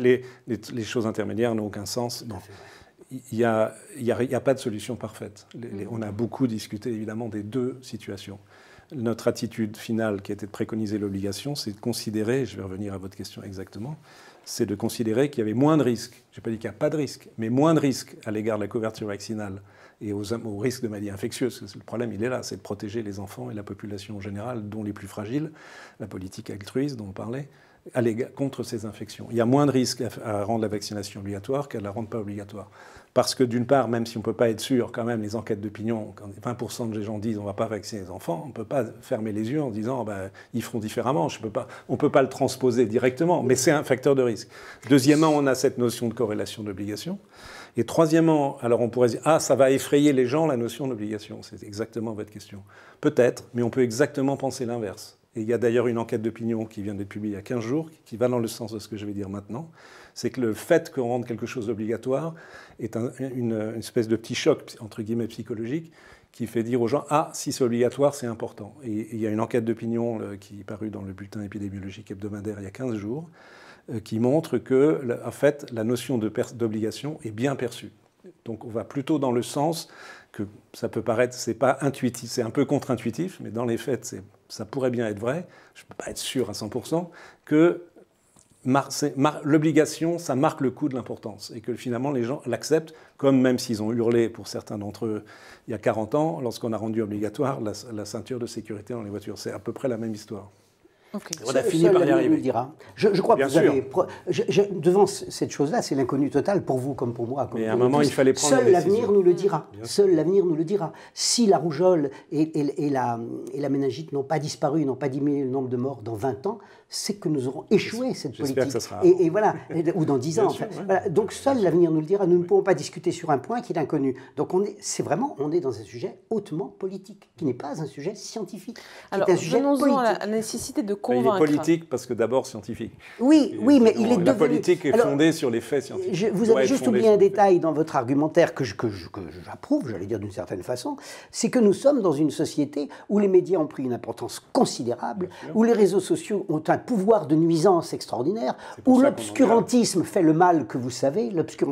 Les choses intermédiaires n'ont aucun sens. Non. Il n'y a pas de solution parfaite. On a beaucoup discuté évidemment des deux situations. Notre attitude finale qui était de préconiser l'obligation, c'est de considérer, je vais revenir à votre question exactement, c'est de considérer qu'il y avait moins de risques. Je n'ai pas dit qu'il n'y a pas de risques, mais moins de risques à l'égard de la couverture vaccinale et aux risques de maladies infectieuses. Le problème, il est là, c'est de protéger les enfants et la population en général, dont les plus fragiles, la politique altruiste dont on parlait, contre ces infections. Il y a moins de risques à rendre la vaccination obligatoire qu'à la rendre pas obligatoire. Parce que d'une part, même si on ne peut pas être sûr, quand même, les enquêtes d'opinion, quand 20% des gens disent on ne va pas vacciner les enfants, on ne peut pas fermer les yeux en disant ils feront différemment. On ne peut pas le transposer directement, mais c'est un facteur de risque. Deuxièmement, on a cette notion de corrélation d'obligation. Et troisièmement, alors on pourrait dire ça va effrayer les gens, la notion d'obligation. C'est exactement votre question. Peut-être, mais on peut exactement penser l'inverse. Et il y a d'ailleurs une enquête d'opinion qui vient d'être publiée il y a 15 jours, qui va dans le sens de ce que je vais dire maintenant. C'est que le fait qu'on rende quelque chose obligatoire est une espèce de petit choc, entre guillemets, psychologique, qui fait dire aux gens « Ah, si c'est obligatoire, c'est important ». Et il y a une enquête d'opinion qui est parue dans le bulletin épidémiologique hebdomadaire il y a 15 jours, qui montre que, en fait, la notion d'obligation est bien perçue. Donc on va plutôt dans le sens que ça peut paraître, c'est pas intuitif, c'est un peu contre-intuitif, mais dans les faits, ça pourrait bien être vrai, je ne peux pas être sûr à 100%, que l'obligation, ça marque le coup de l'importance et que finalement les gens l'acceptent, comme même s'ils ont hurlé pour certains d'entre eux il y a 40 ans, lorsqu'on a rendu obligatoire la ceinture de sécurité dans les voitures. C'est à peu près la même histoire. Okay. On a fini par y arriver. Dira. Je crois que vous avez... devant cette chose-là, c'est l'inconnu total pour vous comme pour moi. Mais à un moment, il fallait prendre Seul l'avenir nous le dira. Seul l'avenir nous le dira. Si la rougeole et la méningite n'ont pas disparu, n'ont pas diminué le nombre de morts dans 20 ans, c'est que nous aurons échoué cette politique. Que ça sera et voilà, ou dans 10 ans. Sûr, ouais. Voilà. Donc seul l'avenir nous le dira. Nous ne pouvons pas discuter sur un point qui est inconnu. Donc on est dans un sujet hautement politique, qui n'est pas un sujet scientifique. Alors, venons-en à la nécessité de convaincre. Il est politique parce que d'abord scientifique. Oui, mais il est devenu... La politique est fondée sur les faits scientifiques. Vous avez juste oublié un détail dans votre argumentaire que j'approuve, j'allais dire d'une certaine façon, c'est que nous sommes dans une société où les médias ont pris une importance considérable, où les réseaux sociaux ont un pouvoir de nuisance extraordinaire, où l'obscurantisme fait le mal que vous savez,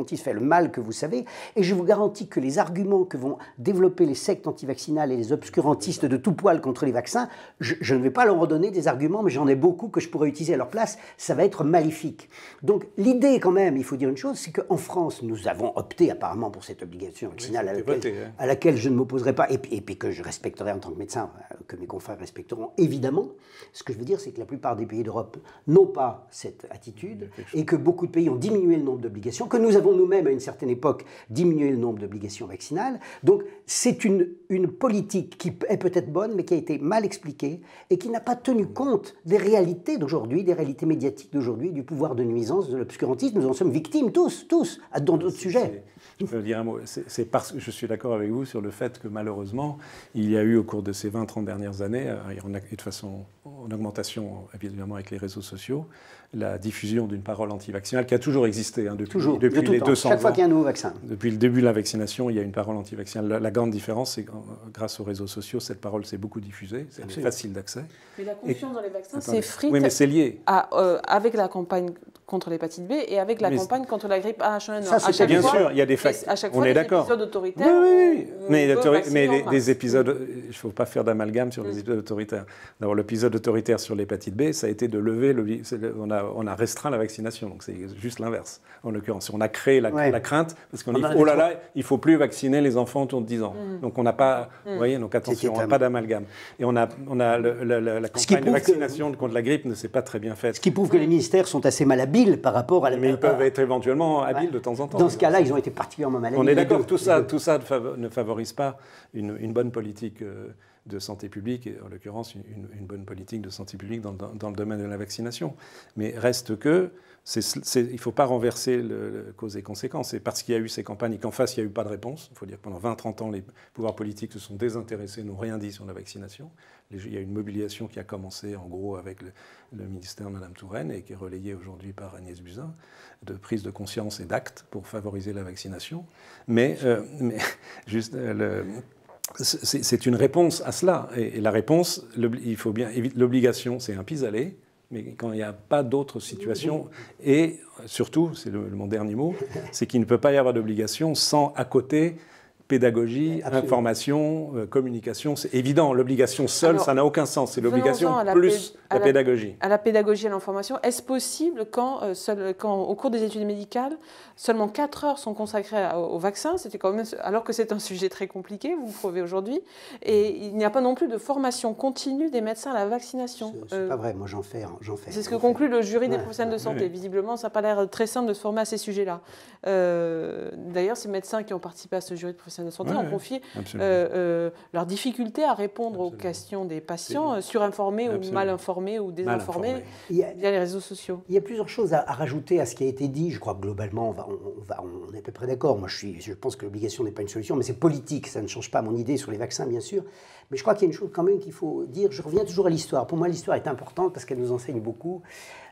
et je vous garantis que les arguments que vont développer les sectes antivaccinales et les obscurantistes de tout poil contre les vaccins, je ne vais pas leur redonner des arguments personnellement, mais j'en ai beaucoup que je pourrais utiliser à leur place. Ça va être maléfique. Donc l'idée quand même, il faut dire une chose, c'est qu'en France, nous avons opté apparemment pour cette obligation vaccinale à laquelle je ne m'opposerai pas, et puis que je respecterai en tant que médecin, que mes confrères respecteront évidemment. Ce que je veux dire, c'est que la plupart des pays d'Europe n'ont pas cette attitude, et que beaucoup de pays ont diminué le nombre d'obligations, que nous avons nous-mêmes à une certaine époque diminué le nombre d'obligations vaccinales. Donc c'est une politique qui est peut-être bonne, mais qui a été mal expliquée et qui n'a pas tenu compte des réalités d'aujourd'hui, des réalités médiatiques d'aujourd'hui, du pouvoir de nuisance, de l'obscurantisme. Nous en sommes victimes tous, dans d'autres sujets. Je peux dire un mot. C'est parce que je suis d'accord avec vous sur le fait que malheureusement, il y a eu au cours de ces 20-30 dernières années, et de façon en augmentation évidemment avec les réseaux sociaux, la diffusion d'une parole anti-vaccinale qui a toujours existé depuis les 200 ans. Chaque fois qu'il y a un nouveau vaccin. Depuis le début de la vaccination, il y a une parole anti-vaccinale. La grande différence, c'est que grâce aux réseaux sociaux, cette parole s'est beaucoup diffusée, c'est facile d'accès. Mais la confiance dans les vaccins s'effrite avec la campagne contre l'hépatite B et avec la campagne contre la grippe H1N1. Bien sûr, il y a des faits. On est d'accord. Épisodes autoritaires. Oui. Mais des épisodes, il ne faut pas faire d'amalgame sur les épisodes autoritaires. D'abord, l'épisode autoritaire sur l'hépatite B, ça a été de lever, on a restreint la vaccination, donc c'est juste l'inverse. En l'occurrence, on a créé la crainte parce qu'on dit oh là là, il ne faut plus vacciner les enfants autour de 10 ans. Donc on n'a pas, vous voyez, donc attention, pas d'amalgame. Et on a la campagne de vaccination contre la grippe ne s'est pas très bien faite. Ce qui prouve que les ministères sont assez mal habiles par rapport à la. Mais ils peuvent être éventuellement habiles de temps en temps. Dans ce cas-là, ils ont été particulièrement mal habiles. On est d'accord, tout ça ne favorise pas une bonne politique de santé publique, et en l'occurrence une bonne politique de santé publique dans le domaine de la vaccination. Mais reste que, il ne faut pas renverser le cause et conséquences. C'est parce qu'il y a eu ces campagnes et qu'en face, il n'y a eu pas de réponse. Il faut dire que pendant 20-30 ans, les pouvoirs politiques se sont désintéressés, n'ont rien dit sur la vaccination. Il y a une mobilisation qui a commencé en gros avec le ministère de Mme Touraine et qui est relayée aujourd'hui par Agnès Buzyn, de prise de conscience et d'actes pour favoriser la vaccination. Mais juste... c'est une réponse à cela. Et la réponse, il faut bien éviter l'obligation, c'est un pis-aller, mais quand il n'y a pas d'autre situation, et surtout, c'est mon dernier mot, c'est qu'il ne peut pas y avoir d'obligation sans à côté pédagogie, information, communication. C'est évident, l'obligation seule, ça n'a aucun sens. C'est l'obligation plus la pédagogie. À la pédagogie et à l'information, est-ce possible quand, au cours des études médicales, seulement 4 heures sont consacrées au vaccin, alors que c'est un sujet très compliqué, vous le prouvez aujourd'hui, et il n'y a pas non plus de formation continue des médecins à la vaccination. C'est pas vrai, moi j'en fais. C'est ce que conclut le jury des professionnels de santé. Visiblement, ça n'a pas l'air très simple de se former à ces sujets-là. D'ailleurs, ces médecins qui ont participé à ce jury de professionnels de santé ont confié leur difficulté à répondre aux questions des patients surinformés ou mal informés ou désinformés via les réseaux sociaux. Il y a plusieurs choses à rajouter à ce qui a été dit. Je crois que globalement, on est à peu près d'accord. Moi, je pense que l'obligation n'est pas une solution, mais c'est politique. Ça ne change pas mon idée sur les vaccins, bien sûr. Mais je crois qu'il y a une chose quand même qu'il faut dire. Je reviens toujours à l'histoire. Pour moi, l'histoire est importante parce qu'elle nous enseigne beaucoup.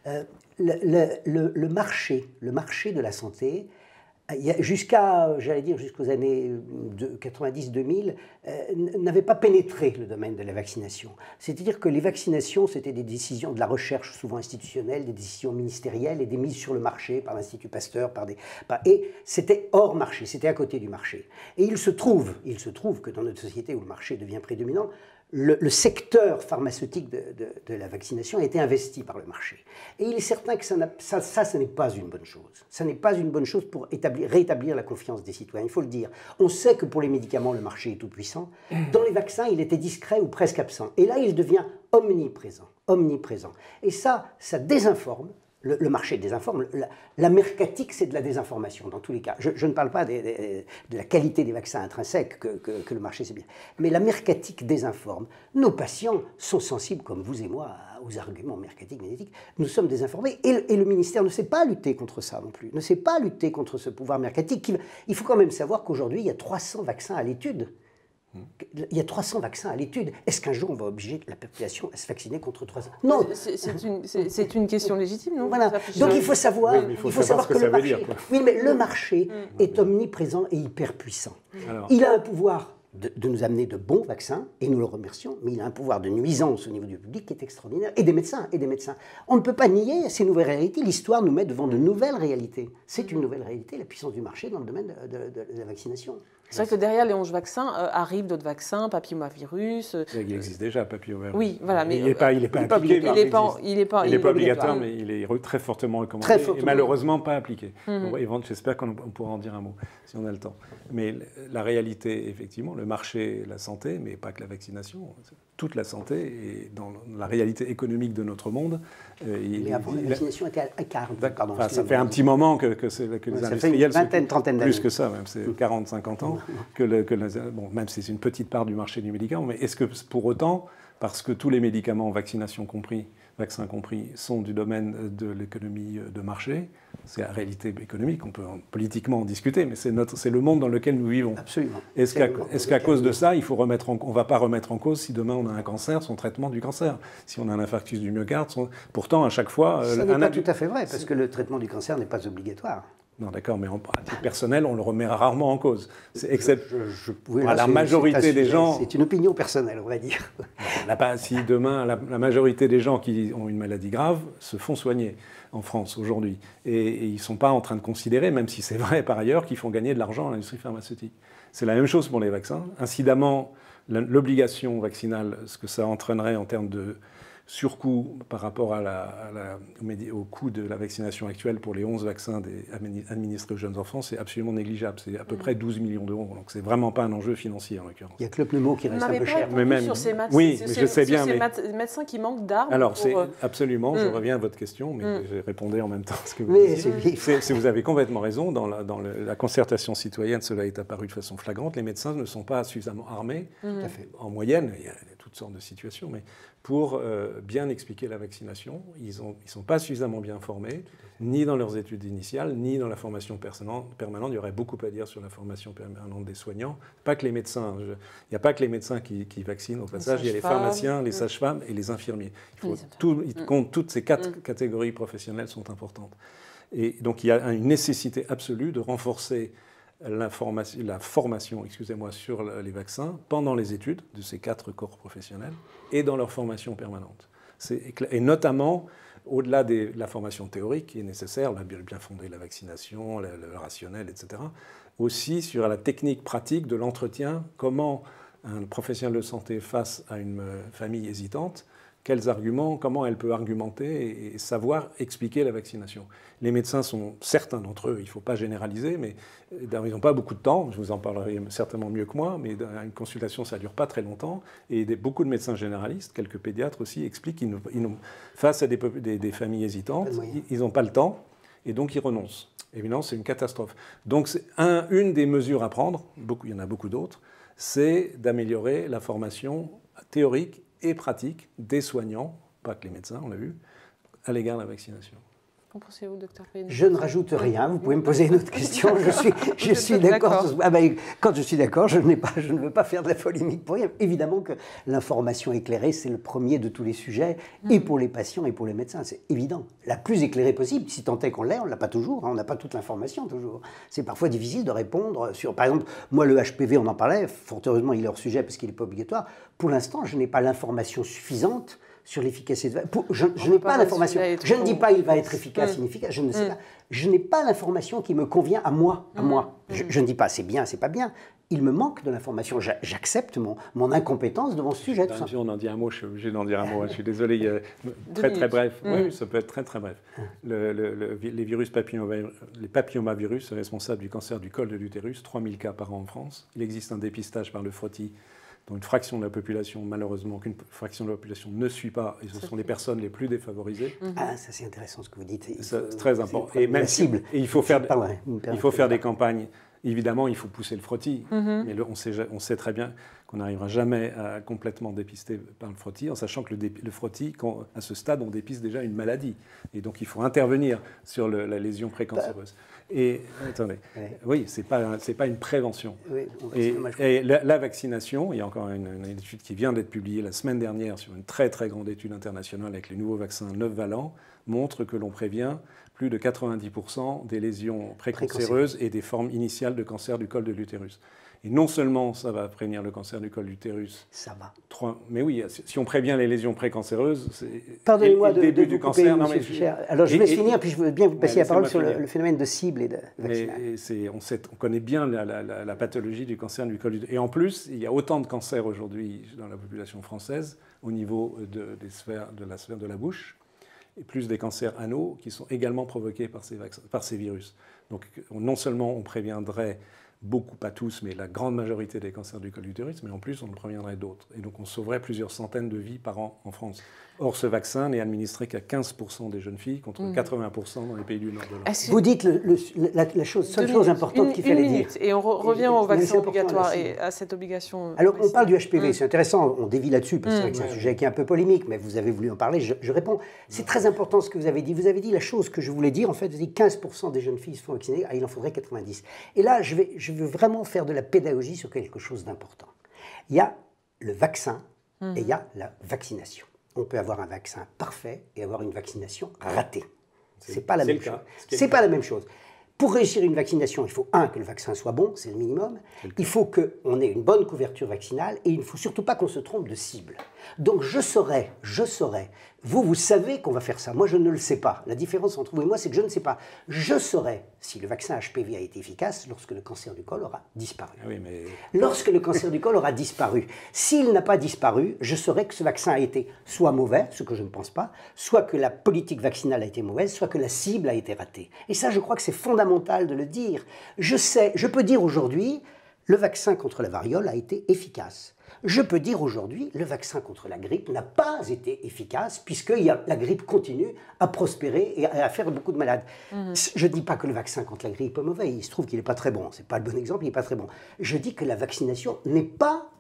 Le marché de la santé, jusqu'aux années 90-2000, n'avait pas pénétré le domaine de la vaccination. C'est-à-dire que les vaccinations, c'était des décisions de la recherche souvent institutionnelle, des décisions ministérielles et des mises sur le marché par l'Institut Pasteur, et c'était hors marché, c'était à côté du marché. Et il se trouve que dans notre société où le marché devient prédominant, le secteur pharmaceutique de la vaccination a été investi par le marché. Et il est certain que ça n'est pas une bonne chose. Ça n'est pas une bonne chose pour rétablir la confiance des citoyens, il faut le dire. On sait que pour les médicaments, le marché est tout puissant. Dans les vaccins, il était discret ou presque absent. Et là, il devient omniprésent. Et ça désinforme. Le marché désinforme. La mercatique, c'est de la désinformation, dans tous les cas. Je ne parle pas de la qualité des vaccins intrinsèques, que le marché sait bien. Mais la mercatique désinforme. Nos patients sont sensibles, comme vous et moi, aux arguments mercatiques, médiatiques. Nous sommes désinformés. Et le ministère ne sait pas lutter contre ça non plus. Ne sait pas lutter contre ce pouvoir mercatique. Il faut quand même savoir qu'aujourd'hui, il y a 300 vaccins à l'étude. Il y a 300 vaccins à l'étude. Est-ce qu'un jour on va obliger la population à se vacciner contre 300 ? Non. C'est une question légitime, non ? Voilà. Donc il faut savoir, que le marché. Oui, mais le marché est omniprésent et hyper puissant. Il a un pouvoir de nous amener de bons vaccins, et nous le remercions, mais il a un pouvoir de nuisance au niveau du public qui est extraordinaire, et des médecins. On ne peut pas nier ces nouvelles réalités. L'histoire nous met devant de nouvelles réalités. C'est une nouvelle réalité, la puissance du marché dans le domaine de la vaccination. C'est vrai que derrière les 11 vaccins arrivent d'autres vaccins, papillomavirus. Il existe déjà, papillomavirus. Oui, voilà. Mais il n'est pas appliqué. Il n'est pas obligatoire, mais il est très fortement recommandé et malheureusement pas appliqué. J'espère qu'on pourra en dire un mot, si on a le temps. Mais la réalité, effectivement, le marché, la santé, mais pas que la vaccination, toute la santé, et dans la réalité économique de notre monde... Mais avant, la vaccination était à 40. Pardon, ça fait un petit moment que les industriels... Ça fait une trentaine d'années. Plus que ça, même, c'est 40-50 ans. Bon, même si c'est une petite part du marché du médicament, mais est-ce que pour autant, parce que tous les médicaments, vaccins compris, sont du domaine de l'économie de marché, c'est la réalité économique, on peut politiquement en discuter, mais c'est le monde dans lequel nous vivons. Absolument. Est-ce qu'à cause de ça, on ne va pas remettre en cause, si demain on a un cancer, son traitement du cancer, si on a un infarctus du myocarde, pourtant à chaque fois... Ça n'est pas tout à fait vrai, parce que le traitement du cancer n'est pas obligatoire. Non, d'accord, mais à titre personnel, on le remet rarement en cause. La majorité des gens... C'est une opinion personnelle, on va dire. Si demain, la majorité des gens qui ont une maladie grave se font soigner en France aujourd'hui. Et ils ne sont pas en train de considérer, même si c'est vrai par ailleurs, qu'ils font gagner de l'argent à l'industrie pharmaceutique. C'est la même chose pour les vaccins. Incidemment, l'obligation vaccinale, ce que ça entraînerait en termes de surcoût par rapport au coût de la vaccination actuelle pour les 11 vaccins administrés aux jeunes enfants, c'est absolument négligeable. C'est à peu près 12 millions d'euros. Donc c'est vraiment pas un enjeu financier en l'occurrence. Il n'y a que le pneumo qui reste un peu cher. Mais même sur ces je sais bien, médecins qui manquent d'armes. Alors absolument, je reviens à votre question, mais je répondais en même temps à ce que vous disiez. Vous avez complètement raison. Dans la concertation citoyenne, cela est apparu de façon flagrante. Les médecins ne sont pas suffisamment armés. En moyenne, il y a toutes sortes de situations, mais pour bien expliquer la vaccination. Ils ne sont pas suffisamment bien formés, ni dans leurs études initiales, ni dans la formation permanente. Il y aurait beaucoup à dire sur la formation permanente des soignants. Pas que les médecins. Il n'y a pas que les médecins qui vaccinent. Au passage, il y a les pharmaciens, les sages-femmes et les infirmiers. Toutes ces quatre catégories professionnelles sont importantes. Et donc, il y a une nécessité absolue de renforcer la formation sur les vaccins pendant les études de ces 4 corps professionnels et dans leur formation permanente. Et notamment, au-delà de la formation théorique qui est nécessaire, bien fonder la vaccination, le rationnel, etc., aussi sur la technique pratique de l'entretien, comment un professionnel de santé face à une famille hésitante, quels arguments, comment elle peut argumenter et savoir expliquer la vaccination. Les médecins sont, certains d'entre eux, il ne faut pas généraliser, mais ils n'ont pas beaucoup de temps, je vous en parlerai certainement mieux que moi, mais une consultation, ça ne dure pas très longtemps, et beaucoup de médecins généralistes, quelques pédiatres aussi, expliquent qu'ils face à des familles hésitantes, ils n'ont pas le temps, et donc ils renoncent. Évidemment, c'est une catastrophe. Donc une des mesures à prendre, il y en a beaucoup d'autres, c'est d'améliorer la formation théorique et pratique des soignants, pas que les médecins, on l'a vu, à l'égard de la vaccination. Qu'en pensez-vous, docteur Payne ? Je ne rajoute rien. Vous pouvez me poser une autre question. Je suis d'accord. Quand je suis d'accord, je ne veux pas faire de la polémique pour rien. Évidemment que l'information éclairée, c'est le premier de tous les sujets, et pour les patients et pour les médecins. C'est évident. La plus éclairée possible, si tant est qu'on l'ait, on ne l'a pas toujours. On n'a pas toute l'information toujours. C'est parfois difficile de répondre sur... Par exemple, moi, le HPV, on en parlait. Fort heureusement, il est hors sujet parce qu'il n'est pas obligatoire. Pour l'instant, je n'ai pas l'information suffisante sur l'efficacité. Je n'ai pas l'information. Je ne dis pas il va être efficace, inefficace. Je ne sais pas. Je n'ai pas l'information qui me convient à moi. Je ne dis pas c'est bien, c'est pas bien. Il me manque de l'information. J'accepte mon incompétence devant ce sujet. Si on en dit un mot, je suis obligé d'en dire un mot. Je suis désolé. Très bref. Oui, ça peut être très bref. Les papillomavirus sont responsables du cancer du col de l'utérus, 3000 cas par an en France. Il existe un dépistage par le frottis dont une fraction de la population, malheureusement, qu'une fraction de la population ne suit pas, et ce sont les personnes les plus défavorisées. Ah, ça c'est intéressant ce que vous dites. C'est très important. Et même cible. Et il faut faire des campagnes. Évidemment, il faut pousser le frottis, mais on sait très bien qu'on n'arrivera jamais à complètement dépister par le frottis, en sachant que le frottis, à ce stade, on dépiste déjà une maladie. Et donc, il faut intervenir sur la lésion précancéreuse. Et attendez, oui, c'est pas une prévention. Oui, et la vaccination, il y a encore une étude qui vient d'être publiée la semaine dernière sur une très très grande étude internationale avec les nouveaux vaccins 9 valents, montre que l'on prévient plus de 90% des lésions précancéreuses et des formes initiales de cancer du col de l'utérus. Et non seulement ça va prévenir le cancer cancer du col de l'utérus. Ça va. Mais oui, si on prévient les lésions précancéreuses, c'est pardonnez-moi le début du cancer. Non, mais alors je vais finir, puis je veux bien vous passer la parole sur le phénomène de cible et de vaccinal. On connaît bien la pathologie du cancer du col de l'utérus. Et en plus, il y a autant de cancers aujourd'hui dans la population française au niveau de la sphère de la bouche, et plus des cancers anaux qui sont également provoqués par ces virus. Donc non seulement on préviendrait beaucoup, pas tous, mais la grande majorité des cancers du col de l'utérus, mais en plus on en préviendrait d'autres. Et donc on sauverait plusieurs centaines de vies par an en France. Or ce vaccin n'est administré qu'à 15% des jeunes filles contre 80% dans les pays du nord de l'Europe. Vous dites la seule chose importante qu'il fallait dire. Et on revient au vaccin obligatoire et à cette obligation. Alors on parle du HPV, c'est intéressant, on dévie là-dessus parce que c'est un sujet qui est un peu polémique, mais vous avez voulu en parler, je réponds. C'est très important ce que vous avez dit. Vous avez dit la chose que je voulais dire, en fait, vous avez dit 15% des jeunes filles se font vacciner, il en faudrait 90. Et là, je veux vraiment faire de la pédagogie sur quelque chose d'important. Il y a le vaccin et il y a la vaccination. On peut avoir un vaccin parfait et avoir une vaccination ratée. C'est pas la même chose. C'est pas la même chose. Pour réussir une vaccination, il faut, que le vaccin soit bon, c'est le minimum. Il faut qu'on ait une bonne couverture vaccinale et il ne faut surtout pas qu'on se trompe de cible. Donc je saurais, vous savez qu'on va faire ça. Moi, je ne le sais pas. La différence entre vous et moi, c'est que je ne sais pas. Je saurais si le vaccin HPV a été efficace lorsque le cancer du col aura disparu. Oui, mais... Lorsque le cancer du col aura disparu. S'il n'a pas disparu, je saurais que ce vaccin a été soit mauvais, ce que je ne pense pas, soit que la politique vaccinale a été mauvaise, soit que la cible a été ratée. Et ça, je crois que c'est fondamental de le dire. Je peux dire aujourd'hui, le vaccin contre la variole a été efficace. Je peux dire aujourd'hui, le vaccin contre la grippe n'a pas été efficace puisque la grippe continue à prospérer et à faire beaucoup de malades. Je ne dis pas que le vaccin contre la grippe est mauvais, il se trouve qu'il n'est pas très bon. Ce n'est pas le bon exemple, il n'est pas très bon. Je dis que la vaccination n'est pas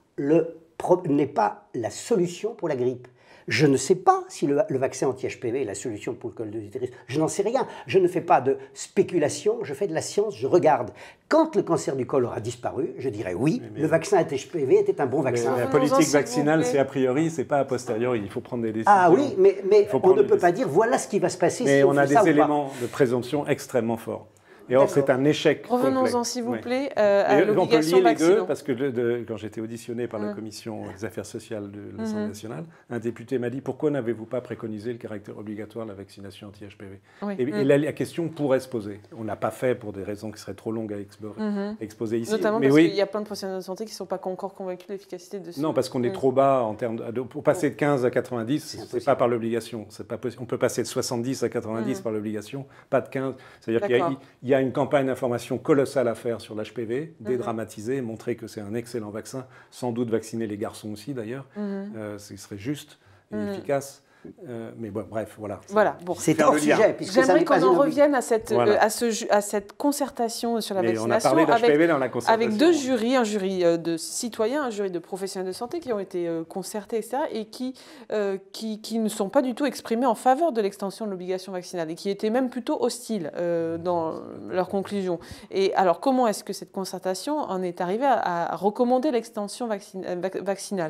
la solution pour la grippe. Je ne sais pas si le vaccin anti-HPV est la solution pour le col de l'utérus. Je n'en sais rien. Je ne fais pas de spéculation, je fais de la science, je regarde. Quand le cancer du col aura disparu, je dirais oui, le vaccin anti-HPV était un bon vaccin. La politique vaccinale, c'est a priori, c'est pas a posteriori. Il faut prendre des décisions. Ah oui, mais on ne peut pas dire voilà ce qui va se passer. Mais on a des éléments de présomption extrêmement forts. Et or, c'est un échec. Revenons-en, s'il vous plaît, à l'obligation on peut lier les vaccinale. deux, parce que quand j'étais auditionné par la Commission des affaires sociales de l'Assemblée nationale, un député m'a dit « Pourquoi n'avez-vous pas préconisé le caractère obligatoire de la vaccination anti-HPV » Et la question pourrait se poser. On n'a pas fait pour des raisons qui seraient trop longues à exposer ici. Notamment parce qu'il y a plein de professionnels de santé qui ne sont pas encore convaincus de l'efficacité de ce... Non, parce qu'on est trop bas en termes pour passer de 15 à 90, c'est pas par l'obligation. On peut passer de 70 à 90 par l'obligation, pas de 15. C'est-à-dire qu'il y a une campagne d'information colossale à faire sur l'HPV, dédramatiser, montrer que c'est un excellent vaccin, sans doute vacciner les garçons aussi d'ailleurs, ce serait juste et efficace. Mais bon, bref, voilà. Bon. C'est hors sujet. J'aimerais qu'on en revienne à cette concertation sur la vaccination. On a parlé d'HPV dans la concertation. Avec deux jurys, un jury de citoyens, un jury de professionnels de santé qui ont été concertés, etc., et qui ne sont pas du tout exprimés en faveur de l'extension de l'obligation vaccinale et qui étaient même plutôt hostiles dans leurs conclusions. Et alors, comment est-ce que cette concertation en est arrivée à recommander l'extension vaccinale ?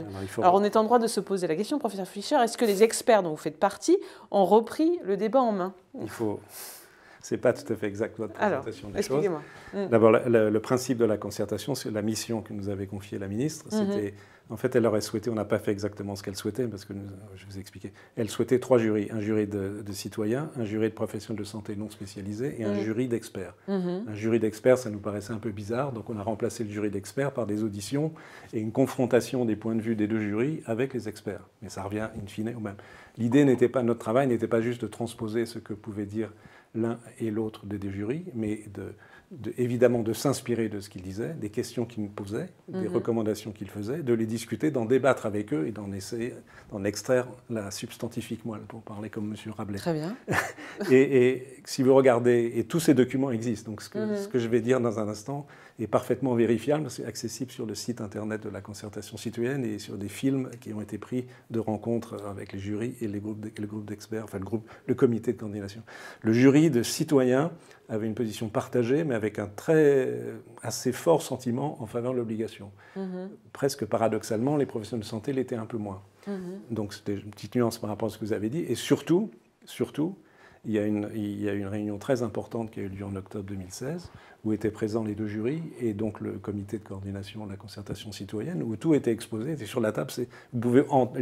Alors, on est en droit de se poser la question, professeur Fischer, est-ce que les experts dont vous faites partie ont repris le débat en main? C'est pas tout à fait exact votre présentation des choses. Expliquez-moi. D'abord, le principe de la concertation, c'est la mission que nous avait confiée la ministre. C'était, en fait, elle aurait souhaité, on n'a pas fait exactement ce qu'elle souhaitait, parce que je vais vous expliquer. Elle souhaitait 3 jurys, un jury de citoyens, un jury de professionnels de santé non spécialisés et un jury d'experts. Un jury d'experts, ça nous paraissait un peu bizarre, donc on a remplacé le jury d'experts par des auditions et une confrontation des points de vue des deux jurys avec les experts. Mais ça revient in fine au même. L'idée n'était pas, notre travail n'était pas juste de transposer ce que pouvaient dire l'un et l'autre des deux jurys, mais évidemment de s'inspirer de ce qu'ils disaient, des questions qu'ils nous posaient, des recommandations qu'ils faisaient, de les discuter, d'en débattre avec eux et d'en extraire la substantifique moelle, pour parler comme M. Rabelais. Très bien. et si vous regardez, et tous ces documents existent, donc ce que je vais dire dans un instant est parfaitement vérifiable, c'est accessible sur le site internet de la concertation citoyenne et sur des films qui ont été pris de rencontres avec les jurys et le groupe d'experts, enfin le comité de coordination. Le jury de citoyens avait une position partagée, mais avec un assez fort sentiment en faveur de l'obligation. Presque paradoxalement, les professionnels de santé l'étaient un peu moins. Donc c'était une petite nuance par rapport à ce que vous avez dit. Et surtout, il y a une réunion très importante qui a eu lieu en octobre 2016, où étaient présents les 2 jurys et donc le comité de coordination de la concertation citoyenne, où tout était exposé, était sur la table. Vous pouvez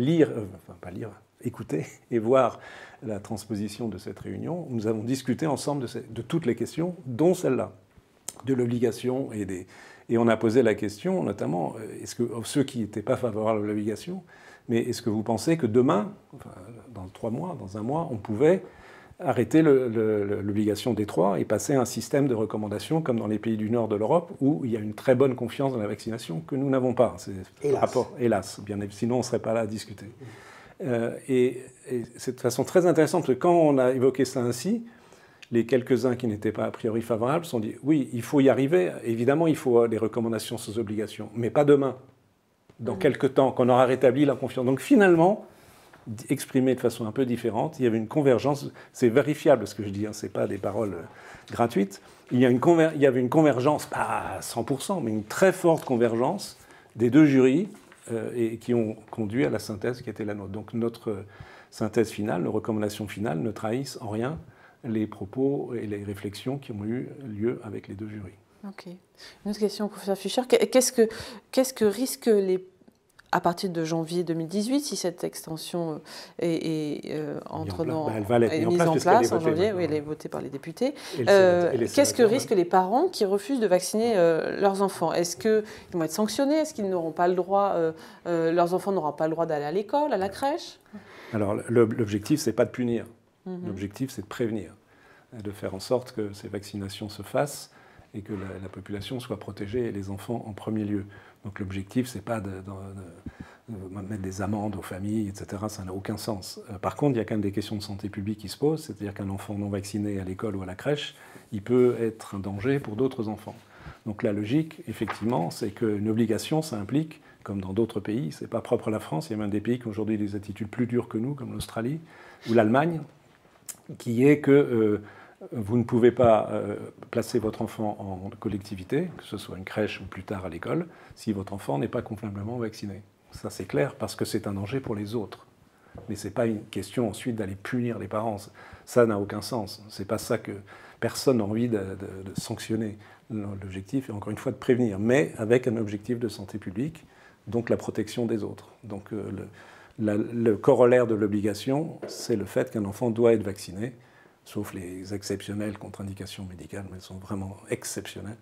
écouter et voir la transposition de cette réunion. Nous avons discuté ensemble de toutes les questions, dont celle-là, de l'obligation et on a posé la question, notamment, est-ce que ceux qui n'étaient pas favorables à l'obligation, mais est-ce que vous pensez que demain, enfin, dans 3 mois, dans 1 mois, on pouvait arrêter l'obligation des 3 et passer à un système de recommandation comme dans les pays du nord de l'Europe où il y a une très bonne confiance dans la vaccination que nous n'avons pas. Hélas, bien, sinon on ne serait pas là à discuter. Et c'est de façon très intéressante que quand on a évoqué ça ainsi, les quelques-uns qui n'étaient pas a priori favorables se sont dit oui, il faut y arriver, évidemment il faut des recommandations sans obligation, mais pas demain, dans quelques temps, qu'on aura rétabli la confiance. Donc finalement, exprimé de façon un peu différente, il y avait une convergence, c'est vérifiable ce que je dis, hein, ce n'est pas des paroles gratuites, il y avait une convergence, pas à 100%, mais une très forte convergence des 2 jurys et qui ont conduit à la synthèse qui était la nôtre. Donc notre synthèse finale, nos recommandations finales ne trahissent en rien les propos et les réflexions qui ont eu lieu avec les 2 jurys. Ok. Une autre question, professeur Fischer. Qu'est-ce que risquent à partir de janvier 2018, si cette extension entre dans, elle va être mise en place en janvier, oui, elle est votée par les députés. Qu'est-ce que risquent les parents qui refusent de vacciner leurs enfants? Est-ce qu'ils vont être sanctionnés? Est-ce qu'ils n'auront pas le droit, leurs enfants n'auront pas le droit d'aller à l'école, à la crèche? Alors l'objectif, c'est pas de punir. L'objectif, c'est de prévenir, de faire en sorte que ces vaccinations se fassent et que la population soit protégée, et les enfants en premier lieu. Donc l'objectif, c'est pas de mettre des amendes aux familles, etc. Ça n'a aucun sens. Par contre, il y a quand même des questions de santé publique qui se posent, c'est-à-dire qu'un enfant non vacciné à l'école ou à la crèche, il peut être un danger pour d'autres enfants. Donc la logique, effectivement, c'est qu'une obligation, ça implique, comme dans d'autres pays, c'est pas propre à la France, il y a même des pays qui ont aujourd'hui des attitudes plus dures que nous, comme l'Australie ou l'Allemagne, qui est que vous ne pouvez pas placer votre enfant en collectivité, que ce soit une crèche ou plus tard à l'école, si votre enfant n'est pas complètement vacciné. Ça, c'est clair, parce que c'est un danger pour les autres. Mais ce n'est pas une question ensuite d'aller punir les parents. Ça n'a aucun sens. Ce n'est pas ça que personne n'a envie de sanctionner. L'objectif est encore une fois de prévenir, mais avec un objectif de santé publique, donc la protection des autres. Donc le corollaire de l'obligation, c'est le fait qu'un enfant doit être vacciné, sauf les exceptionnelles contre-indications médicales, mais elles sont vraiment exceptionnelles,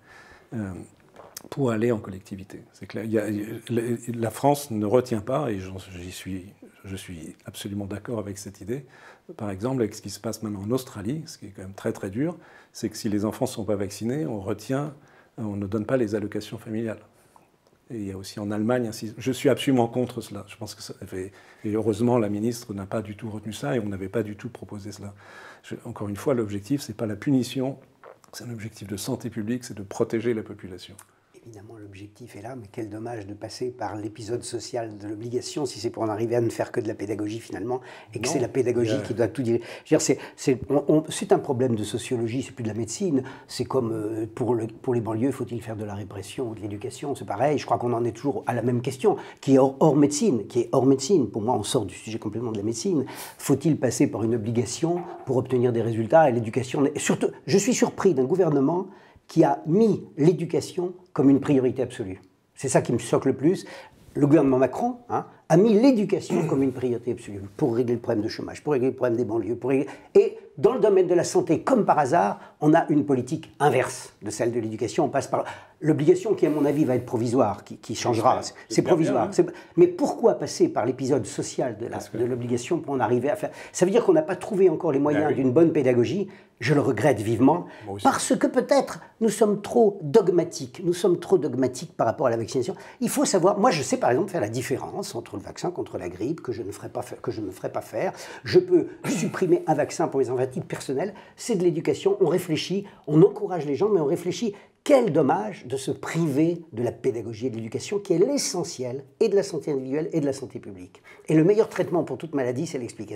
pour aller en collectivité. C'est clair. La France ne retient pas, et je suis absolument d'accord avec cette idée, par exemple avec ce qui se passe maintenant en Australie, ce qui est quand même très très dur, c'est que si les enfants ne sont pas vaccinés, on ne donne pas les allocations familiales. Et il y a aussi en Allemagne, je suis absolument contre cela. Je pense que et heureusement, la ministre n'a pas du tout retenu ça et on n'avait pas du tout proposé cela. Encore une fois, l'objectif, ce n'est pas la punition, c'est un objectif de santé publique, c'est de protéger la population. Évidemment, l'objectif est là, mais quel dommage de passer par l'épisode social de l'obligation si c'est pour en arriver à ne faire que de la pédagogie finalement, et que c'est la pédagogie qui doit tout dire. C'est un problème de sociologie, c'est plus de la médecine. C'est comme pour les banlieues, faut-il faire de la répression ou de l'éducation? C'est pareil, je crois qu'on en est toujours à la même question, qui est hors médecine, Pour moi, on sort du sujet complètement de la médecine. Faut-il passer par une obligation pour obtenir des résultats? Et l'éducation, surtout, je suis surpris d'un gouvernement qui a mis l'éducation comme une priorité absolue. C'est ça qui me choque le plus. Le gouvernement Macron a mis l'éducation comme une priorité absolue pour régler le problème de chômage, pour régler le problème des banlieues. Et dans le domaine de la santé, comme par hasard, on a une politique inverse de celle de l'éducation. On passe par l'obligation qui, à mon avis, va être provisoire, qui changera. C'est provisoire. Mais pourquoi passer par l'épisode social de l'obligation pour en arriver à faire... Ça veut dire qu'on n'a pas trouvé encore les moyens d'une bonne pédagogie. Je le regrette vivement, parce que peut-être nous sommes trop dogmatiques. Nous sommes trop dogmatiques par rapport à la vaccination. Il faut savoir, moi je sais par exemple faire la différence entre le vaccin contre la grippe que je ne ferai pas faire. Je peux supprimer un vaccin pour les enfants à titre personnel. C'est de l'éducation, on réfléchit, on encourage les gens, mais on réfléchit. Quel dommage de se priver de la pédagogie et de l'éducation qui est l'essentiel et de la santé individuelle et de la santé publique. Et le meilleur traitement pour toute maladie, c'est l'explication.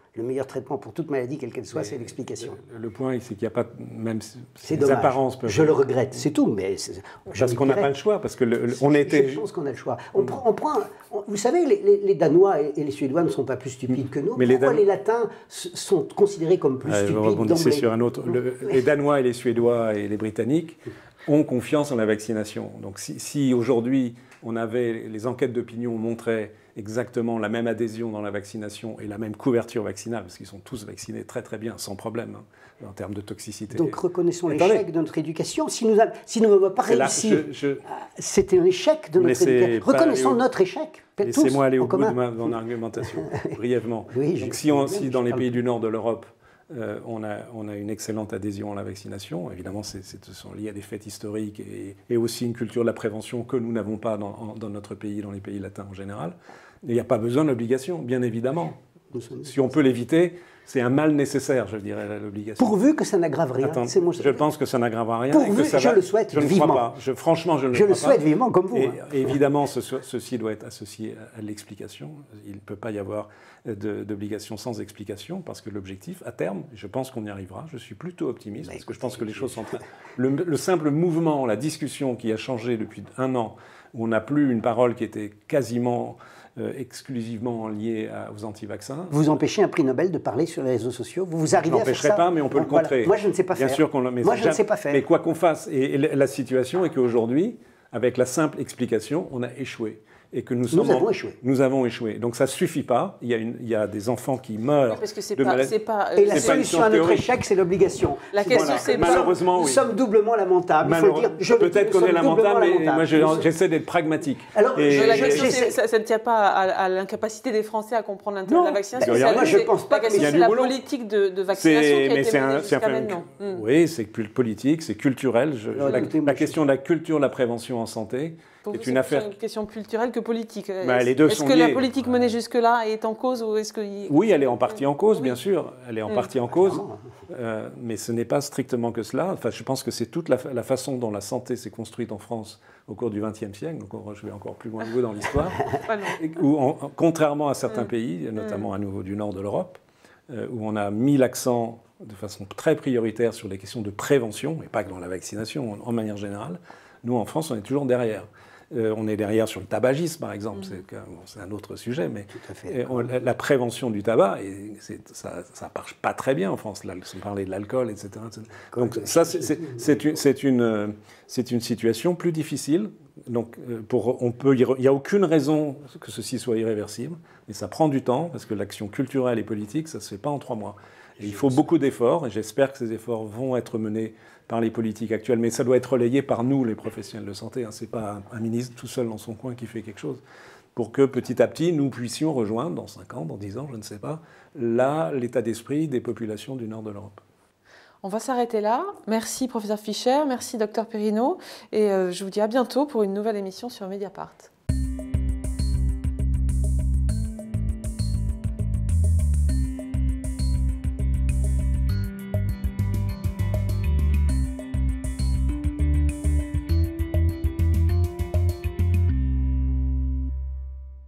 Le meilleur traitement pour toute maladie, quelle qu'elle soit, c'est l'explication. Le point, c'est qu'il n'y a pas, même c'est dommage. Apparences peuvent... Je le regrette, c'est tout. Mais parce qu'on n'a pas le choix, parce que on était... Je pense qu'on a le choix. Vous savez, les Danois et les Suédois ne sont pas plus stupides que nous. Mais pourquoi les Latins sont considérés comme plus stupides? Vous rebondissez sur un autre. Les Danois et les Suédois et les Britanniques ont confiance en la vaccination. Donc si aujourd'hui, les enquêtes d'opinion montraient exactement la même adhésion dans la vaccination et la même couverture vaccinale, parce qu'ils sont tous vaccinés très très bien, sans problème, hein, en termes de toxicité. Donc reconnaissons l'échec de notre éducation. Si nous n'avons pas réussi, c'est un échec de notre éducation. Reconnaissons notre échec. Laissez-moi aller au bout de mon argumentation, brièvement. Oui, donc si dans les pays du nord de l'Europe, on a une excellente adhésion à la vaccination. Évidemment, ce sont liés à des faits historiques et aussi une culture de la prévention que nous n'avons pas dans notre pays, dans les pays latins en général. Il n'y a pas besoin d'obligation, bien évidemment. Si on peut l'éviter, c'est un mal nécessaire, je dirais, l'obligation. Pourvu que ça n'aggrave rien. Je pense que ça n'aggravera rien. Pourvu, je le souhaite vivement. Je ne crois pas. Franchement, je ne le crois pas. Je le souhaite vivement, comme vous. Et évidemment, ceci doit être associé à l'explication. Il ne peut pas y avoir d'obligation sans explication, parce que l'objectif, à terme, je pense qu'on y arrivera. Je suis plutôt optimiste, parce que je pense que les choses sont... Le simple mouvement, la discussion qui a changé depuis un an, où on n'a plus une parole qui était quasiment... exclusivement lié aux anti-vaccins. Vous empêchez un prix Nobel de parler sur les réseaux sociaux? Vous arrivez à faire ça? Je n'empêcherai pas, mais on peut le contrer. Moi, je ne sais pas faire. Bien sûr Moi, je ne sais pas faire. Mais quoi qu'on fasse, et la situation est qu'aujourd'hui, avec la simple explication, on a échoué. Et que nous avons échoué. Nous avons échoué. Donc ça ne suffit pas. Il y a des enfants qui meurent. Oui, parce que et la solution à notre échec, c'est l'obligation. La question, c'est malheureusement, nous sommes doublement lamentables. Il faut le dire. Peut-être qu'on est lamentable, mais moi j'essaie d'être pragmatique. Alors, la question, ça ne tient pas à l'incapacité des Français à comprendre l'intérêt de la vaccination. Moi, je pense pas. La question, c'est la politique de vaccination qui a été menée jusqu'à maintenant. Oui, c'est politique, c'est culturel. La question de la culture de la prévention en santé est une affaire. C'est une question culturelle que politique. Les deux sont liés. Est-ce que la politique menée jusque-là est en cause ou est-ce que... Oui, elle est en partie en cause, bien sûr. Elle est en partie en cause, mais ce n'est pas strictement que cela. Enfin, je pense que c'est toute la façon dont la santé s'est construite en France au cours du XXe siècle. Donc, je vais encore plus loin que vous dans l'histoire. Où, contrairement à certains pays, notamment à nouveau du nord de l'Europe, où on a mis l'accent de façon très prioritaire sur les questions de prévention, et pas que dans la vaccination, en manière générale, nous, en France, on est toujours derrière. On est derrière sur le tabagisme, par exemple. C'est un autre sujet, mais la prévention du tabac, ça ne marche pas très bien en France, sans parler de l'alcool, etc. Donc ça, c'est une situation plus difficile. Donc, il n'y a aucune raison que ceci soit irréversible, mais ça prend du temps, parce que l'action culturelle et politique, ça ne se fait pas en 3 mois. Et il faut beaucoup d'efforts, et j'espère que ces efforts vont être menés par les politiques actuelles, mais ça doit être relayé par nous, les professionnels de santé. Ce n'est pas un ministre tout seul dans son coin qui fait quelque chose. Pour que petit à petit, nous puissions rejoindre, dans 5 ans, dans 10 ans, je ne sais pas, l'état d'esprit des populations du nord de l'Europe. On va s'arrêter là. Merci, professeur Fischer. Merci, docteur Perrineau. Et je vous dis à bientôt pour une nouvelle émission sur Mediapart.